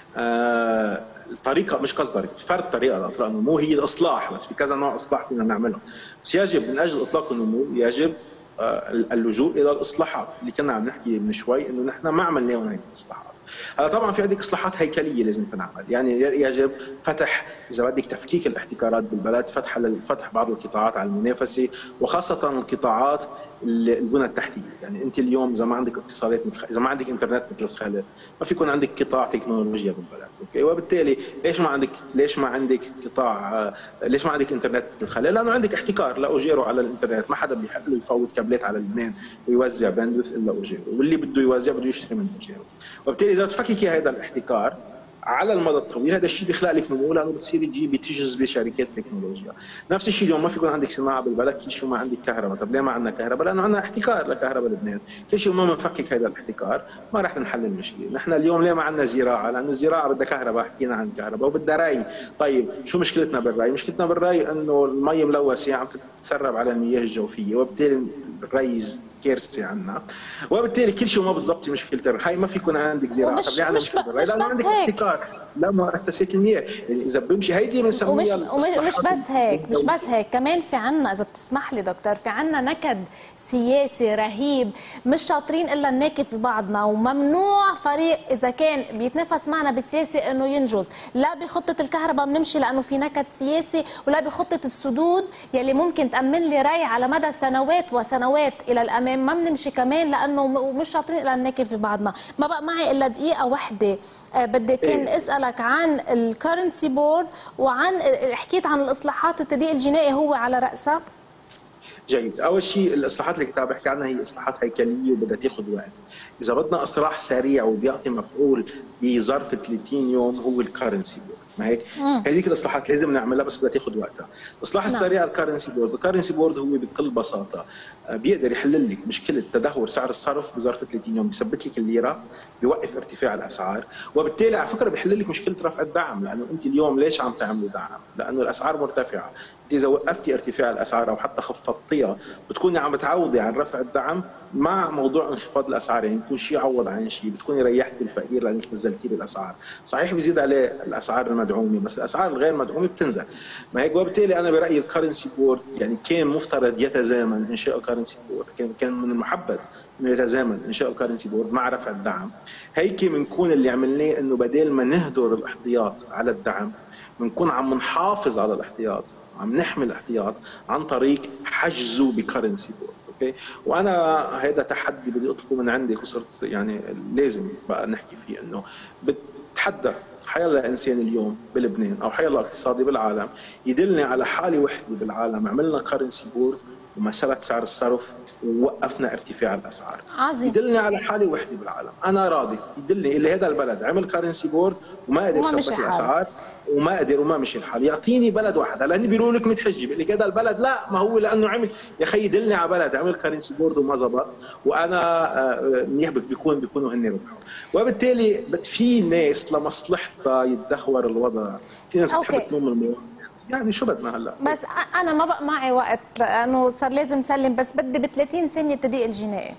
آه الطريقه مش قصدي فرد طريقه لاطلاق النمو هي الاصلاح، بس في كذا نوع اصلاح فينا نعمله، بس يجب من اجل اطلاق النمو يجب آه اللجوء الى الاصلاحات اللي كنا عم نحكي من شوي انه نحن ما عملناهم هذه الاصلاحات. هلا طبعا في عندك اصلاحات هيكليه لازم تنعمل، يعني يجب فتح اذا بدك تفكيك الاحتكارات بالبلد، فتح فتح بعض القطاعات على المنافسه، وخاصه القطاعات البنى التحتيه، يعني انت اليوم اذا ما عندك اتصالات مثل اذا ما عندك انترنت مثل الخلق ما في يكون عندك قطاع تكنولوجيا بالبلد، اوكي؟ وبالتالي ليش ما عندك ليش ما عندك قطاع ليش ما عندك انترنت مثل الخلق؟ لانه عندك احتكار، لا اجيره على الانترنت، ما حدا بيحق له يفوت كابلات على لبنان ويوزع باندوث الا اجيره، واللي بده يوزع بده يشتري من اجيره، وبالتالي اذا تفككي هذا الاحتكار على المدى الطويل هذا الشيء بيخلق لك نمو، لانه بتصيري تجيبي تجذبي شركات تكنولوجيا. نفس الشيء اليوم ما في يكون عندك صناعه بالبلد كل شيء ما عندك كهرباء، طب ليه ما عندنا كهرباء؟ لانه عندنا احتكار لكهرباء لبنان، كل شيء ما بنفكك هذا الاحتكار ما راح نحل المشكله. نحن اليوم ليه ما عندنا زراعه؟ لانه الزراعه بدها كهرباء، حكينا عن الكهرباء، وبدها ري. طيب شو مشكلتنا بالري؟ مشكلتنا بالري انه المي ملوثه عم تتسرب على المياه الجوفيه، وبالتالي الري كارثه عندنا، وبالتالي كل شيء ما بتزبطي مشكله الري، هاي ما في يكون عندك زراعه، طب ليه عندنا مشكله بالري؟ لانه عندك احتكار لا مؤسسات المياه، يعني اذا بمشي هيدي بنسميها ومش مش بس هيك، مش بس هيك، كمان في عنا اذا بتسمح لي دكتور، في عنا نكد سياسي رهيب، مش شاطرين الا نناكف في بعضنا، وممنوع فريق اذا كان بيتنافس معنا بالسياسه انه ينجز، لا بخطه الكهرباء بنمشي لانه في نكد سياسي، ولا بخطه السدود يلي ممكن تامن لي ري على مدى سنوات وسنوات الى الامام، ما بنمشي كمان لانه مش شاطرين الا نناكف في بعضنا. ما بقى معي الا دقيقه واحده، أه بدي كان اسالك عن الكرنسي بورد، وعن حكيت عن الاصلاحات التضييق الجنائي هو على راسها. جيد. اول شيء الاصلاحات اللي كنت عم بحكي عنها هي اصلاحات هيكليه وبدها تاخذ وقت. اذا بدنا اصلاح سريع وبيعطي مفعول بظرف ثلاثين يوم هو الكرنسي بورد، ما هيك؟ هذيك الاصلاحات لازم نعملها بس بدها تاخذ وقتها. الاصلاح نعم. السريع الكرنسي بورد، الكرنسي بورد هو بكل بساطه بيقدر يحل لك مشكله تدهور سعر الصرف بظرف ثلاثين يوم، بيثبت لك الليره، بيوقف ارتفاع الاسعار، وبالتالي على فكره بيحل لك مشكله رفع الدعم، لانه انت اليوم ليش عم تعملوا دعم؟ لانه الاسعار مرتفعه، انت اذا وقفتي ارتفاع الاسعار او حتى خفضتيها بتكوني عم بتعوضي عن رفع الدعم مع موضوع انخفاض الاسعار، يعني بيكون شيء عوض عن شيء، بتكوني ريحتي الفقير لانك نزلتي له الاسعار، صحيح بيزيد عليه الاسعار المدعومه بس الاسعار الغير مدعومه بتنزل، ما هيك؟ وبالتالي انا برايي الكرنسي بورد يعني كان مفترض يتزامن انشاء الكرنسي بورد، كان كان من المحبذ انه يتزامن انشاء الكرنسي بورد مع رفع الدعم، هيك بنكون اللي عملناه انه بدل ما نهدر الاحتياط على الدعم بنكون عم نحافظ على الاحتياط، عم نحمي الاحتياط عن طريق حجزه بكرنسي بورد، اوكي؟ وانا هذا تحدي بدي اطلبه من عندك وصرت يعني لازم بقى نحكي فيه، انه بتحدى حيلا انسان اليوم بلبنان او حيلا اقتصادي بالعالم يدلني على حاله وحده بالعالم عملنا كرنسي بورد وما ثبت سعر الصرف ووقفنا ارتفاع الاسعار. عظيم. يدلني على حاله وحده بالعالم، انا راضي، يدلني اللي هذا البلد عمل كرنسي بورد وما قدر يثبت الاسعار وما قدر وما مشي الحال، يعطيني بلد واحد، هلا هني بيقولوا لك متحجي، بيقول لك هذا البلد لا، ما هو لانه عمل، يا اخي يدلني على بلد عمل كرنسي بورد وما زبط، وانا منيح بيكون بيكونوا هن ربحوا، وبالتالي في ناس لمصلحتها يتدهور الوضع، في ناس بتحب تلوم المواطن، يعني شو بدنا هلا؟ بس انا ما بقى معي وقت لانه صار لازم سلم، بس بدي ب ثلاثين ثانيه التدقيق الجنائي.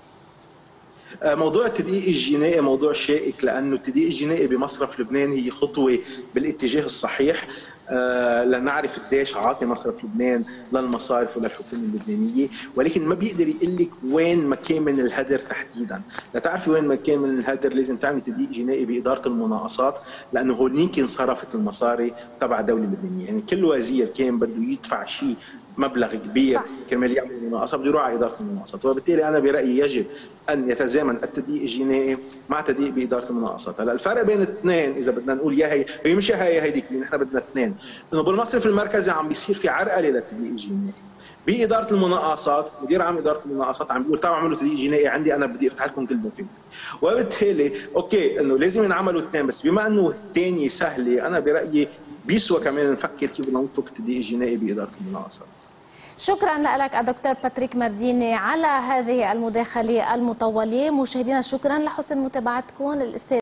موضوع التدقيق الجنائي موضوع شائك، لانه التدقيق الجنائي بمصرف لبنان هي خطوه بالاتجاه الصحيح، آه لنعرف قديش عاطي مصرف لبنان للمصارف وللحكومه اللبنانيه، ولكن ما بيقدر يقول لك وين مكان من الهدر تحديدا، لتعرفي وين مكان من الهدر لازم تعمل تدقيق جنائي باداره المناقصات، لانه هونيك انصرفت المصاري تبع الدوله اللبنانيه، يعني كل وزير كان بده يدفع شيء مبلغ كبير كرمال يعمل مناقصه بده يروح على اداره المناقصات، وبالتالي انا برايي يجب ان يتزامن التدقيق الجنائي مع تدقيق باداره المناقصات. هلا الفرق بين الاثنين اذا بدنا نقول يا هي هي مش يا هي هيديك، نحن بدنا اثنين، انه بالمصرف المركزي عم بيصير في عرقله للتدقيق الجنائي، باداره المناقصات مدير عام اداره المناقصات عم بيقول تعالوا اعملوا تدقيق جنائي عندي انا بدي افتح لكم كل دفن، وبالتالي اوكي انه لازم ينعملوا اثنين، بس بما انه الثانيه سهله انا برايي بيسوى كمان نفكر كيف بدنا نطلق التدقيق الجنائي باداره المناقصات. شكرا لك الدكتور باتريك مرديني على هذه المداخله المطوله. مشاهدينا شكرا لحسن متابعتكم. الاستاذ